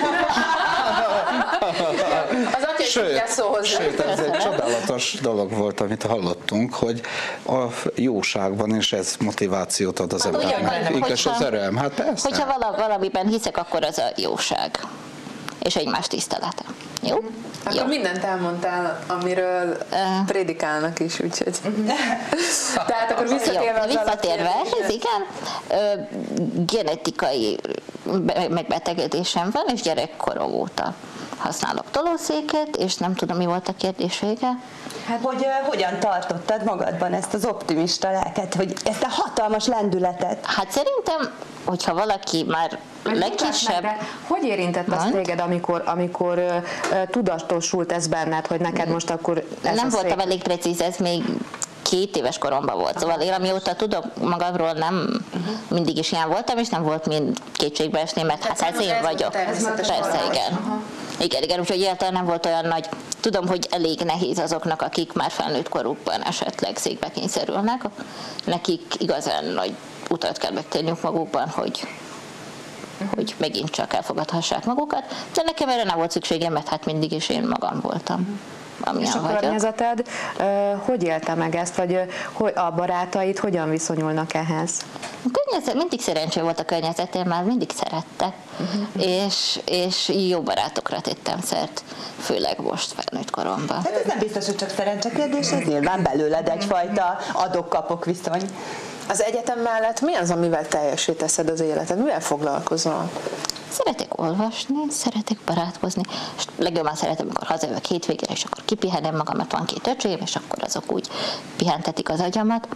Az atya is szóhoz. Sőt, ez egy csodálatos dolog volt, amit hallottunk, hogy a jóságban is ez motivációt ad az embernek. És az öröm, hát persze. Hogyha valamiben hiszek, akkor az a jóság. És egymás tisztelete. Jó? Akkor mindent elmondtál, amiről prédikálnak is, úgyhogy. Tehát akkor visszatérve ehhez, igen, genetikai megbetegedésem van, és gyerekkorom óta használok tolószéket, és nem tudom, mi volt a kérdés vége. Hát, hogy hogyan tartottad magadban ezt az optimista lelket, hogy ezt a hatalmas lendületet? Hát szerintem, hogyha valaki már legkisebb... Hogy érintett az téged, amikor tudatosult ez benned, hogy neked most akkor ez nem voltam elég precíz, ez még 2 éves koromban volt. Szóval én amióta tudok magamról, nem mindig is ilyen voltam, és nem volt mind kétségbe esni, mert hát ez én vagyok. Persze, igen. Igen, úgyhogy egyáltalán nem volt olyan nagy. Tudom, hogy elég nehéz azoknak, akik már felnőtt korukban esetleg székbe kényszerülnek. Nekik igazán nagy utat kell megtenniük magukban, hogy megint csak elfogadhassák magukat. De nekem erre nem volt szükségem, mert hát mindig is én magam voltam. amilyen vagyok. És a környezeted hogy élte meg ezt, vagy a barátaid hogyan viszonyulnak ehhez? A környezet, mindig szerencsé volt a környezetén, már mindig szerettek, és jó barátokra tettem szert, főleg most felnőtt koromban. Hát ez nem biztos, hogy csak szerencse kérdés, ez nyilván belőled egyfajta adok-kapok viszony. Az egyetem mellett mi az, amivel teljesé teszed az életed? Mivel foglalkozol? Szeretek olvasni, szeretek barátkozni, és legjobban szeretem, amikor hazajövök hétvégére, és akkor kipihenem magam, mert van 2 öcsém, és akkor azok úgy pihentetik az agyamat.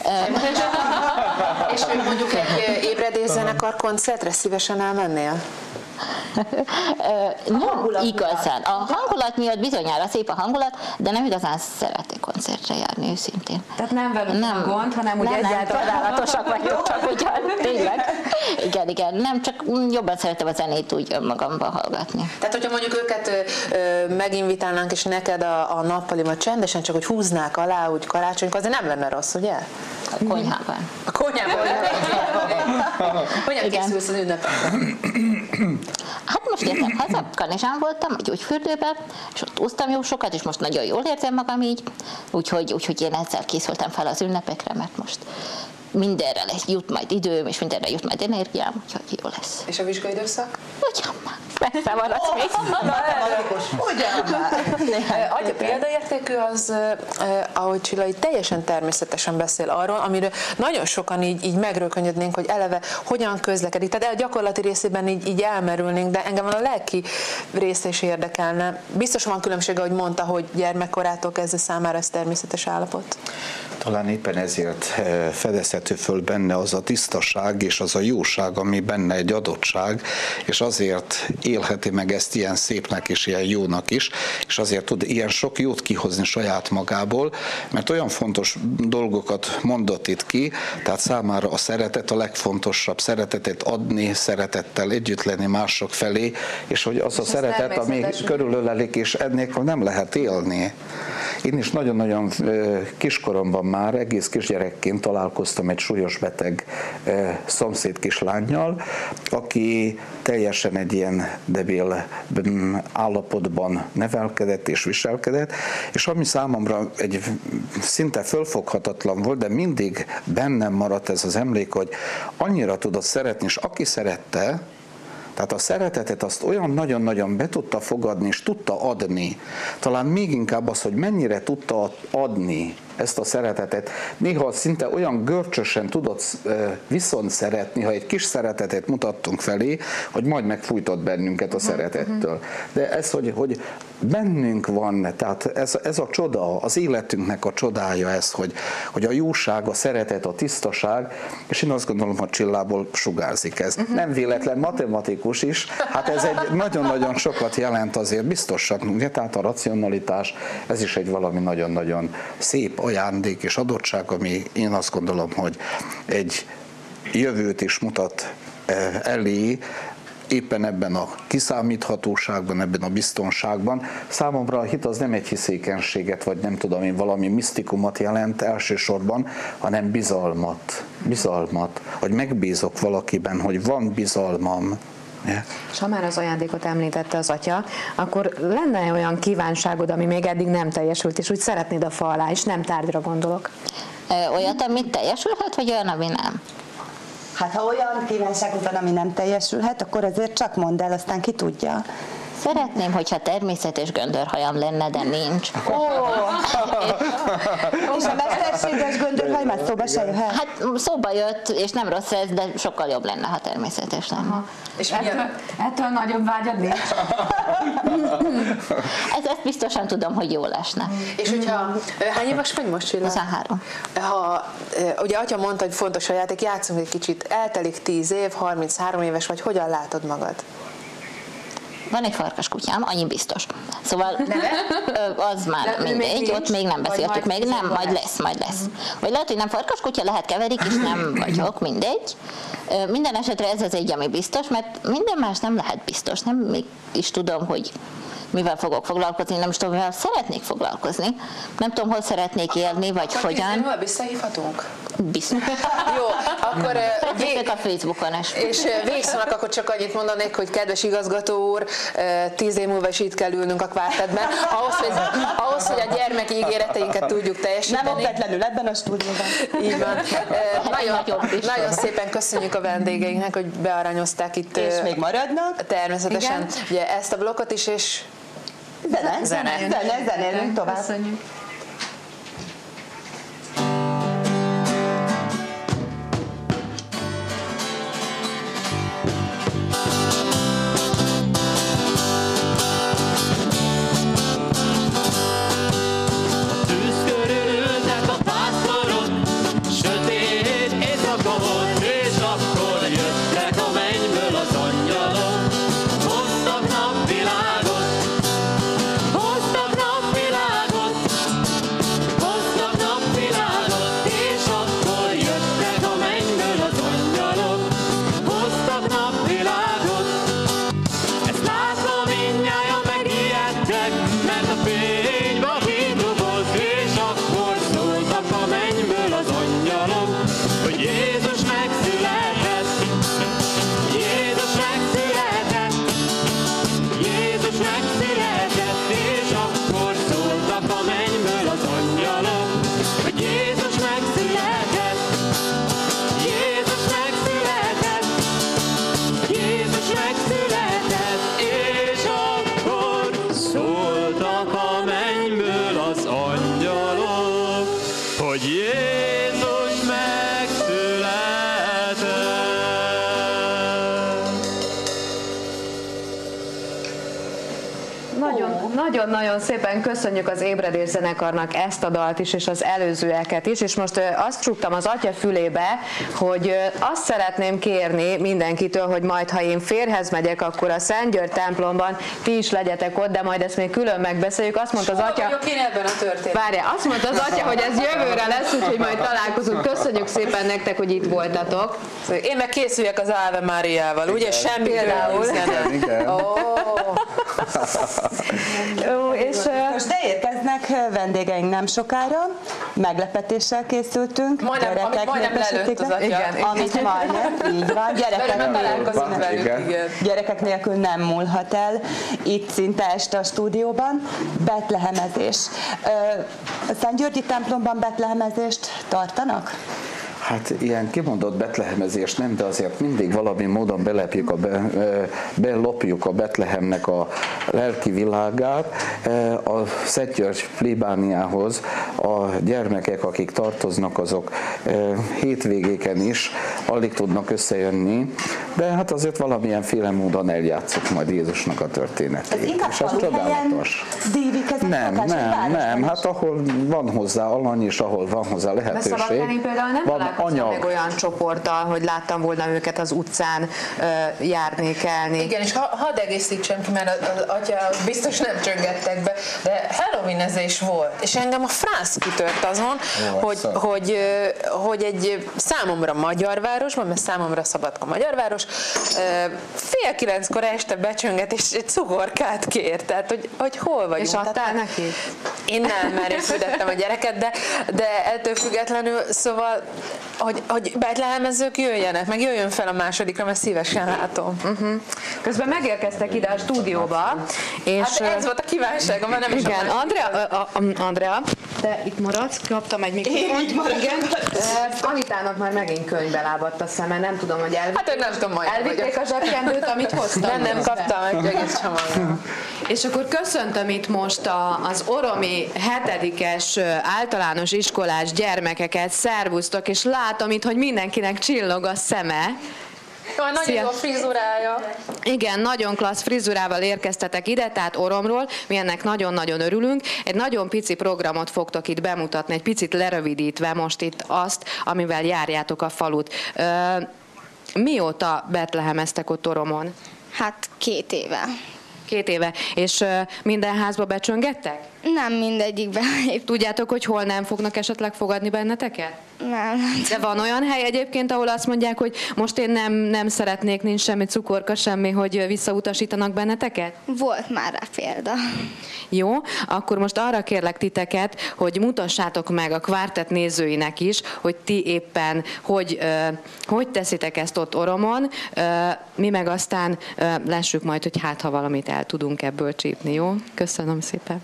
És mondjuk egy ébredészenekar koncertre szívesen elmennél? Nem igazán. A hangulat miatt bizonyára szép a hangulat, de nem igazán szeretek koncertre járni, őszintén. Tehát nem velük a gond, hanem úgy egyáltalán. Csodálatosak vagyok, csak ugyan, tényleg. Igen, nem, csak jobban szeretem a zenét úgy önmagamban hallgatni. Tehát, hogyha mondjuk őket meginvitálnánk, és neked a nappalimat csendesen csak hogy húznák alá, úgy karácsonykor, azért nem lenne rossz, ugye? A konyhában. A konyhában? Hogyan készülsz az ünnepekre? Hát most értem haza, Kanizsán voltam, a gyógyfürdőben, és ott úsztam jó sokat, és most nagyon jól érzem magam így, úgyhogy én ezzel készültem fel az ünnepekre, mert most mindenre jut majd időm, és mindenre jut majd energiám, úgyhogy jó lesz. És a vizsgaidőszak? Ugyan már, persze van az még. Ugyan már. Atya példaértékű az, ahogy Csilla így teljesen természetesen beszél arról, amiről nagyon sokan így megrökönyödnénk, hogy eleve hogyan közlekedik. Tehát a gyakorlati részében így elmerülnénk, de engem van a lelki része is érdekelne. Biztos van különbség, ahogy mondta, hogy gyermekkorától kezdve számára ez természetes állapot. Talán éppen ezért fedezhető föl benne az a tisztaság és az a jóság, ami benne egy adottság, és azért élheti meg ezt ilyen szépnek és ilyen jónak is, és azért tud ilyen sok jót kihozni saját magából, mert olyan fontos dolgokat mondott itt ki, tehát számára a szeretet a legfontosabb, szeretetet adni, szeretettel együtt lenni mások felé, és hogy az a szeretet, ami körülölelik, és ennél nem lehet élni. Én is nagyon-nagyon kiskoromban már egész kisgyerekként találkoztam egy súlyos beteg szomszéd kislánnyal, aki teljesen egy ilyen debil állapotban nevelkedett és viselkedett, és ami számomra egy szinte fölfoghatatlan volt, de mindig bennem maradt ez az emlék, hogy annyira tudott szeretni, és aki szerette, tehát a szeretetet azt olyan nagyon-nagyon be tudta fogadni, és tudta adni. Talán még inkább az, hogy mennyire tudta adni ezt a szeretetet. Néha szinte olyan görcsösen tudott viszont szeretni, ha egy kis szeretetet mutattunk felé, hogy majd megfújtott bennünket a szeretettől. De ez, hogy bennünk van, tehát ez a csoda, az életünknek a csodája ez, hogy a jóság, a szeretet, a tisztaság, és én azt gondolom, hogy Csillából sugárzik ez. Nem véletlen matematikus is, hát ez egy nagyon-nagyon sokat jelent azért biztosan, ugye? Tehát a racionalitás, ez is egy valami nagyon-nagyon szép ajándék és adottság, ami én azt gondolom, hogy egy jövőt is mutat elé, éppen ebben a kiszámíthatóságban, ebben a biztonságban. Számomra a hit az nem egy hiszékenységet, vagy nem tudom én, valami misztikumot jelent elsősorban, hanem bizalmat, hogy megbízok valakiben, hogy van bizalmam. Yeah. És ha már az ajándékot említette az atya, akkor lenne olyan kívánságod, ami még eddig nem teljesült, és úgy szeretnéd a fa alá, és nem tárgyra gondolok? Olyat, amit teljesülhet, vagy olyan, ami nem? Hát ha olyan kívánságod van, ami nem teljesülhet, akkor azért csak mondd el, aztán ki tudja. Szeretném, hogyha természetes göndörhajam lenne, de nincs. És a mesterséges göndörhaj már szóba se jöhet? Hát szóba jött, és nem rossz ez, de sokkal jobb lenne, ha természetes lenne. És ettől nagyobb vágyad nincs? Ezt biztosan tudom, hogy jó lesne. És hogyha, hány éves vagy most, Csilla? 23. Ugye atya mondta, hogy fontos a játék, játszunk egy kicsit, eltelik 10 év, 33 éves vagy, hogyan látod magad? Van egy farkaskutyám, annyi biztos. Szóval az már mindegy, ott még nem beszéltük, még nem, majd lesz. Vagy lehet, hogy nem farkaskutya, lehet keverik, és nem vagyok, mindegy. Minden esetre ez az egy, ami biztos, mert minden más nem lehet biztos. Nem is tudom, hogy mivel fogok foglalkozni, nem is tudom, mivel szeretnék foglalkozni. Nem tudom, hol szeretnék élni, vagy hogyan. Akkor visszahívhatunk? Biztos. Jó, akkor Nézzük a Facebookon is. és végszónak akkor csak annyit mondanék, hogy kedves igazgató úr, 10 év múlva is itt kell ülnünk a kvártetben, ahhoz, hogy a gyermeki ígéreteinket tudjuk teljesíteni. Nem okvetlenül ebben a stúdióban. Így van. Nagyon szépen köszönjük a vendégeinknek, hogy bearanyozták itt. És még maradnak. Természetesen ugye ezt a blokkot is, és zenélünk tovább. Köszönjük. Nagyon-nagyon szépen köszönjük az Ébredés zenekarnak ezt a dalt is, és az előzőeket is, és most azt csuktam az atya fülébe, hogy azt szeretném kérni mindenkitől, hogy majd, ha én férhez megyek, akkor a Szent György templomban ti is legyetek ott, de majd ezt még külön megbeszéljük. Azt mondta az atya... Várjál, azt mondta az atya, hogy ez jövőre lesz, úgyhogy majd találkozunk. Köszönjük szépen nektek, hogy itt voltatok. Én meg készüljek az Ave Máriával, ugye? Semmi például. És most de érkeznek vendégeink nem sokára, meglepetéssel készültünk. Majdnem lelőtt az atya. Igen, amit majdnem, így van, gyerekek nélkül nem múlhat el. Itt szinte este a stúdióban. Betlehemezés. A Szent Györgyi templomban betlehemezést tartanak? Hát ilyen kimondott betlehemezés nem, de azért mindig valami módon belopjuk a Betlehemnek a lelki világát. A Szent György plébániához a gyermekek, akik tartoznak, azok hétvégéken is alig tudnak összejönni, de hát azért valamilyenféle módon eljátszuk majd Jézusnak a történetét. Ez inkább csodálatos. Nem, hát ahol van hozzá alany, és ahol van hozzá lehetőség. Van anyag. Olyan csoporttal, hogy láttam volna őket az utcán járni, kelni. Igen, és hadd egészítsem ki, mert az atya biztos nem csöngettek be, de Halloweenezés volt, és engem a franc kitört azon, hogy egy számomra magyar városban, mert számomra Szabadka magyarváros, 8:30 este becsönget, és egy cukorkát kér, tehát hogy hol vagyunk. És adtál neki? Én nem, mert én születtem a gyereket, de ettől függetlenül, szóval hogy betlehemezők jöjjenek, meg jöjjön fel a másodikra, mert szívesen látom. Közben megérkeztek ide a stúdióba, és... Hát ez volt a kívánságom, mert nem is igen, Andrea, te itt maradsz, kaptam egy mikrofont. Igen. Anitának már megint könyvbe lábadt a szeme, nem tudom, hogy elvitték a zsebkendőt, amit hoztam. Nem kaptam egy egész csomagot. És akkor köszöntöm itt most az oromi 7-es általános iskolás gyermekeket, szervusztok, és látom itt, hogy mindenkinek csillog a szeme. Nagyon jó frizurája. Igen, nagyon klassz frizurával érkeztetek ide, tehát oromról, mi ennek nagyon-nagyon örülünk. Egy nagyon pici programot fogtok itt bemutatni, egy picit lerövidítve most itt azt, amivel járjátok a falut. Mióta betlehemeztek ott oromon? Hát 2 éve. 2 éve. És minden házba becsöngettek? Nem mindegyikben. Tudjátok, hogy hol nem fognak esetleg fogadni benneteket? Nem. De van olyan hely egyébként, ahol azt mondják, hogy most én nem szeretnék, nincs semmi cukorka, semmi, hogy visszautasítanak benneteket? Volt már rá példa. Jó, akkor most arra kérlek titeket, hogy mutassátok meg a kvártett nézőinek is, hogy ti éppen hogy teszitek ezt ott Oromon, mi meg aztán lássuk majd, hogy hát ha valamit el tudunk ebből csípni, jó? Köszönöm szépen.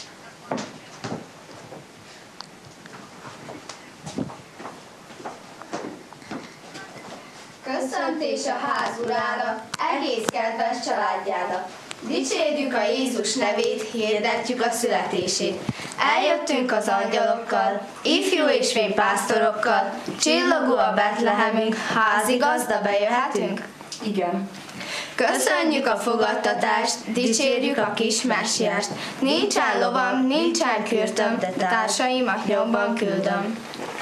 Köszöntés a ház urának, egész kedves családjának. Dicsérjük a Jézus nevét, hirdetjük a születését. Eljöttünk az angyalokkal, ifjú és vén pásztorokkal, csillogó a Betlehemünk, házigazda bejöhetünk? Igen. Köszönjük a fogadtatást, dicsérjük a kis messiást. Nincsen lovam, nincsen kürtöm, de társaimat nyomban küldöm.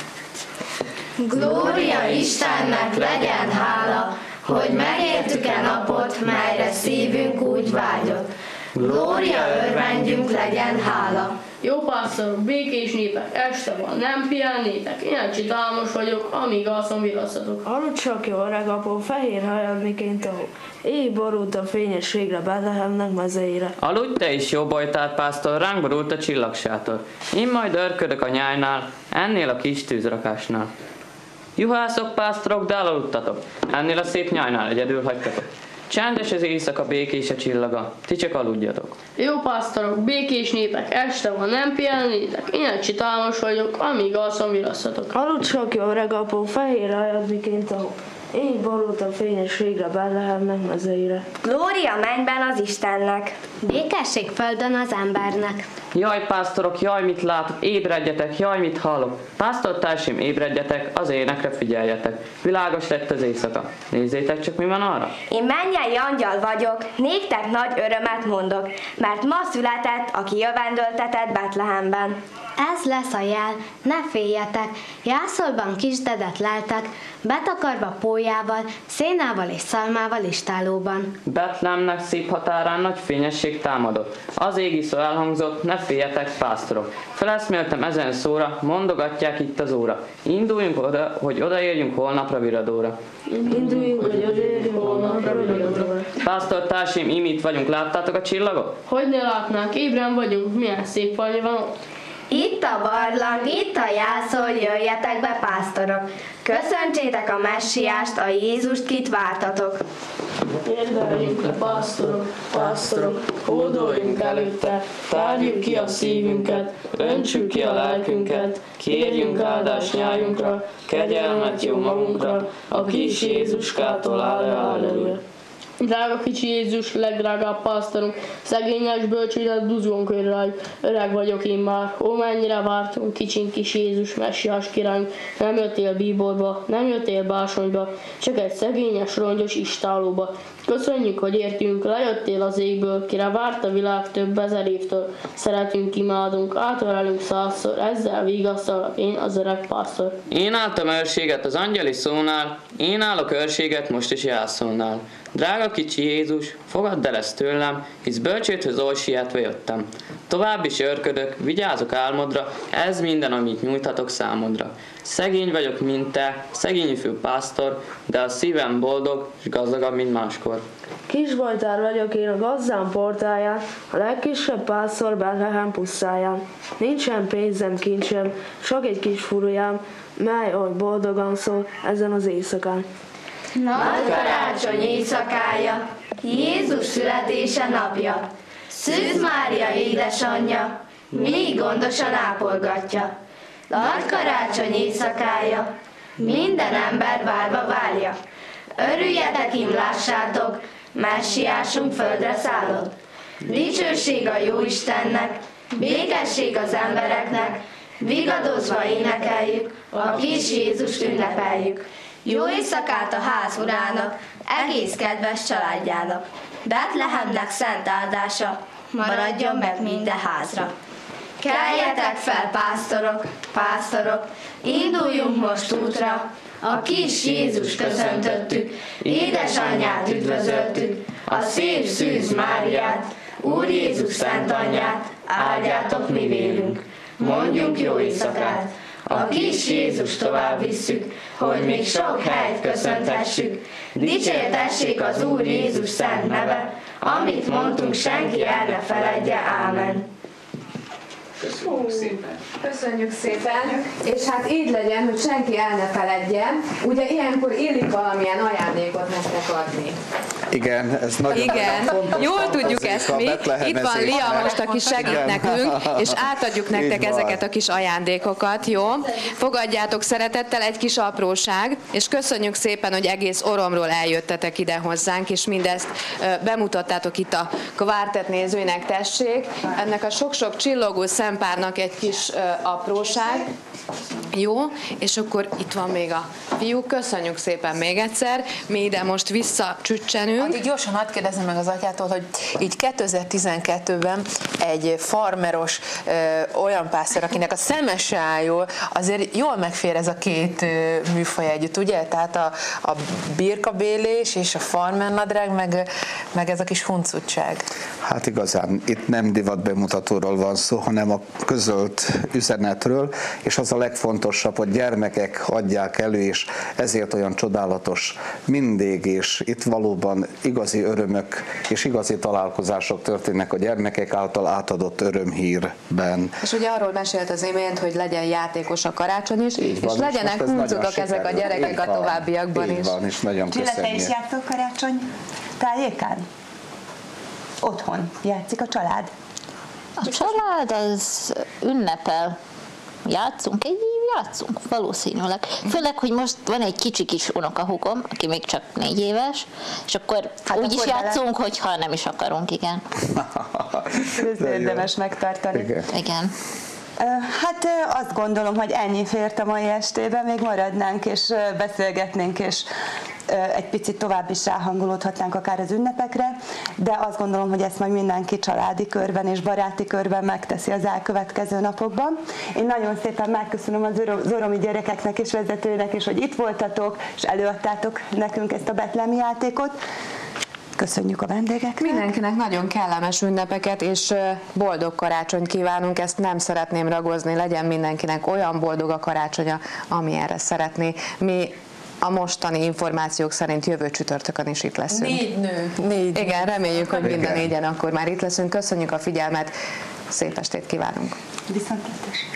Glória Istennek, legyen hála, hogy megértük-e napot, melyre szívünk úgy vágyott. Glória örvendjünk, legyen hála. Jó pásztorok, békés népek, este van, nem pihennétek. Én csitalmas vagyok, amíg alszom virasztatok. Aludt csak jó öreg apó, fehér hajad miként a hó. Éj borult a fényességre, Betlehemnek mezeire. Aludj te is, jó bojtár pásztor, ránk borult a csillagsátor. Én majd örködök a nyájnál, ennél a kis tűzrakásnál. Juhászok, pásztorok, de elaludtatok, ennél a szép nyájnál egyedül hagytatok. Csendes az éjszaka, békés a csillaga, ti csak aludjatok. Jó pásztorok, békés népek, este van, nem pihennétek. Én csitalmas vagyok, amíg alszom virasztatok. Aludt csak jó öreg apó, fehér hajad miként a hó. Így borult a fényességre, Betlehemnek mezeire. Glória mennyben az Istennek, békesség földön az embernek. Jaj, pásztorok, jaj, mit látok, ébredjetek, jaj, mit hallok. Pásztortársaim, ébredjetek, az énekre figyeljetek. Világos lett az éjszaka. Nézzétek csak, mi van arra. Én mennyei angyal vagyok, néktek nagy örömet mondok, mert ma született, aki jövendöltetett Betlehemben. Ez lesz a jel, ne féljetek, jászolban kisdedet leltek, betakarva pólyával, szénával és szalmával istálóban. Betlehemnek szép határán nagy fényesség támadott. Az égi szó elhangzott, ne féljetek, pásztorok. Feleszméltem ezen szóra, mondogatják itt az óra. Induljunk oda, hogy odaérjünk holnapra viradóra. Induljunk, hogy odaérjünk holnapra viradóra. Pásztortársaim, itt vagyunk, láttátok a csillagot? Hogy ne látnánk, ébren vagyunk, milyen szép valami van ott. Itt a barlang, itt a jászol, jöjjetek be, pásztorok. Köszöntsétek a messiást, a Jézust, kit vártatok. Érdeljünk le, pásztorok, pásztorok, hódoljunk előtte, tárjuk ki a szívünket, öntsük ki a lelkünket, kérjünk áldást nyájunkra, kegyelmet jó magunkra, a kis Jézuskától halleluja. Drága kicsi Jézus, legdrágább pásztorunk, szegényes bölcsődet buzgónk rájuk, öreg vagyok én már, ó mennyire vártunk, kicsiny kis Jézus, messiás királyunk, nem jöttél bíborba, nem jöttél bársonyba, csak egy szegényes, rongyos istálóba. Köszönjük, hogy értünk, lejöttél az égből, kire várt a világ több ezer évtől, szeretünk, imádunk, átölelünk 100-szor, ezzel vigasztalak én, az öreg pásztor. Én álltam őrséget az angyali szónál, én állok őrséget most is jászolnál. Drága kicsi Jézus, fogadd el ezt tőlem, hisz bölcséthöz oly sietve jöttem. Tovább is őrködök, vigyázok álmodra, ez minden, amit nyújthatok számodra. Szegény vagyok, mint te, szegény ifjú pásztor, de a szívem boldog, és gazdagabb, mint máskor. Kisbojtár vagyok én a gazdám portáján, a legkisebb pásztor Betlehem pusztáján. Nincsen pénzem, kincsem, csak egy kis furujám, mely oly boldogan szól ezen az éjszakán. Nagy karácsony éjszakája, Jézus születése napja, Szűz Mária édesanyja, még gondosan ápolgatja. Nagy karácsony éjszakája, minden ember várva várja. Örüljetek, ím lássátok, messiásunk földre szállott. Dicsőség a jó Istennek, békesség az embereknek, vigadozva énekeljük, a kis Jézust ünnepeljük. Jó éjszakát a ház urának, egész kedves családjának. Betlehemnek szent áldása, maradjon meg minden házra. Keljetek fel, pásztorok, pásztorok, induljunk most útra. A kis Jézus köszöntöttük, édesanyját üdvözöltük, a szép Szűz Máriát, Úr Jézus szent anyját, áldjátok mi vélünk. Mondjunk jó éjszakát, a kis Jézus tovább visszük, hogy még sok helyt köszönthessük. Dicsértessék az Úr Jézus szent neve, amit mondtunk, senki el ne feledje, ámen. Köszönjük szépen. Köszönjük szépen, és hát így legyen, hogy senki el ne feledjen. Ugye ilyenkor illik valamilyen ajándékot nektek adni. Igen, ez nagyon fontos. Jól tudjuk ezt mi. Itt van Lia most, aki segít nekünk, és átadjuk nektek ezeket a kis ajándékokat, jó? Fogadjátok szeretettel, egy kis apróság, és köszönjük szépen, hogy egész Oromról eljöttetek ide hozzánk, és mindezt bemutattátok itt a kvártett nézőinek, tessék. Ennek a sok-sok csillogó szempárnak egy kis apróság. Jó, és akkor itt van még a fiúk, köszönjük szépen még egyszer, mi ide most visszacsüccsenünk. Addig gyorsan hadd kérdezzem meg az atyától, hogy így 2012-ben egy farmeros olyan pásztor, akinek a szeme se áll jól, azért jól megfér ez a két műfaj együtt, ugye? Tehát a birkabélés és a farmernadrág, meg ez a kis huncutság. Hát igazán, itt nem divat bemutatóról van szó, hanem a közölt üzenetről, és az a legfontosabb, hogy gyermekek adják elő, és ezért olyan csodálatos mindig, és itt valóban igazi örömök és igazi találkozások történnek a gyermekek által átadott örömhírben. És ugye arról mesélt az imént, hogy legyen játékos a karácsony is, és legyenek huncutok ezek a gyerekek a továbbiakban is. Van, és nagyon Csilla, te köszönjük. is játszol karácsony tájékán? Otthon játszik a család? A család az ünnepel. Játszunk valószínűleg. Főleg, hogy most van egy kicsi kis unokahúgom, aki még csak 4 éves, és akkor úgy is játszunk, hogyha nem is akarunk, igen. Ez érdemes megtartani. Igen. Hát azt gondolom, hogy ennyi fért a mai estében, még maradnánk és beszélgetnénk, és egy picit tovább is ráhangolódhatnánk akár az ünnepekre, de azt gondolom, hogy ezt majd mindenki családi körben és baráti körben megteszi az elkövetkező napokban. Én nagyon szépen megköszönöm az oromi gyerekeknek és vezetőnek is, hogy itt voltatok, és előadtátok nekünk ezt a betlehemi játékot. Köszönjük a vendégeknek. Mindenkinek nagyon kellemes ünnepeket és boldog karácsonyt kívánunk, ezt nem szeretném ragozni, legyen mindenkinek olyan boldog a karácsonya, ami erre szeretné. Mi a mostani információk szerint jövő csütörtökön is itt leszünk. 4 nő. Igen, reméljük, hogy minden 4-en akkor már itt leszünk. Köszönjük a figyelmet, szép estét kívánunk. Viszontlátásra.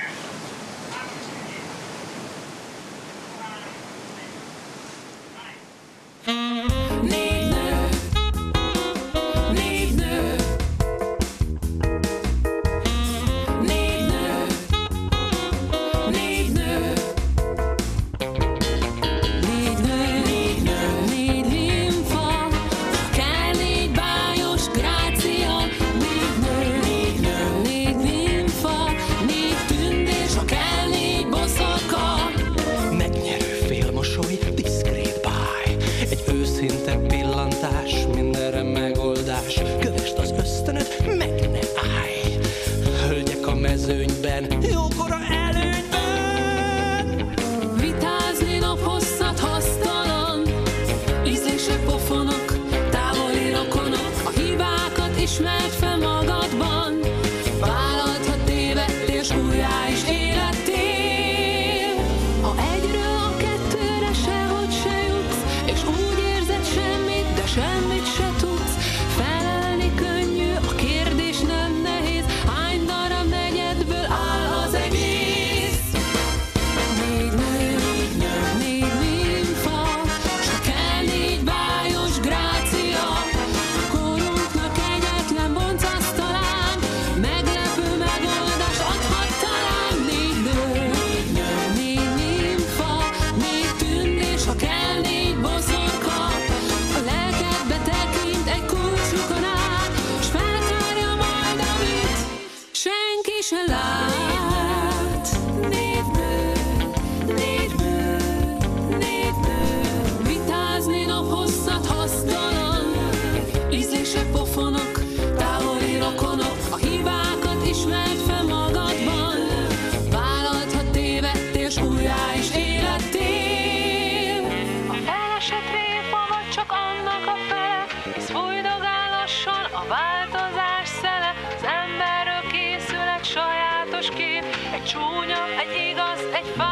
Jókora előnyben. Vitázni naphosszat hasztalan, ízlések pofonok, távoli rokonok, a hibákat ismert fel magadban, vállalt, ha tévedtés, újjá is életél. Ha egyről a kettőre sehogy se jutsz, és úgy érzed semmit, de semmit se tudsz, felelni könnyű, a kérdés nem nehéz, hány darab negyedből áll az egész. 4 nő, 4 nimfa, s kell 4 bájos grácia, korunknak egyetlen boncasztalán, meglepő megoldást adhat talán. 4 nő, 4 nimfa, 4 tündés, ha kell 4 boszorka, a lelkedbe tekint egy kulcsukon át, s feltárja majd, amit senki se lát. 4 nő, 4 nő, 4 nő, vitázni naphosszat hasztalan, ízlések pofonok, távoli rokonok, a hibákat ismert fel magadban, vállalt, ha tévedtés, újjá is életél. A felesett répa vagy csak annak a fele, hisz fújdogál lassan a változás szele, az emberről készül egy sajátos kép, egy csúnya, egy igaz, egy fáj.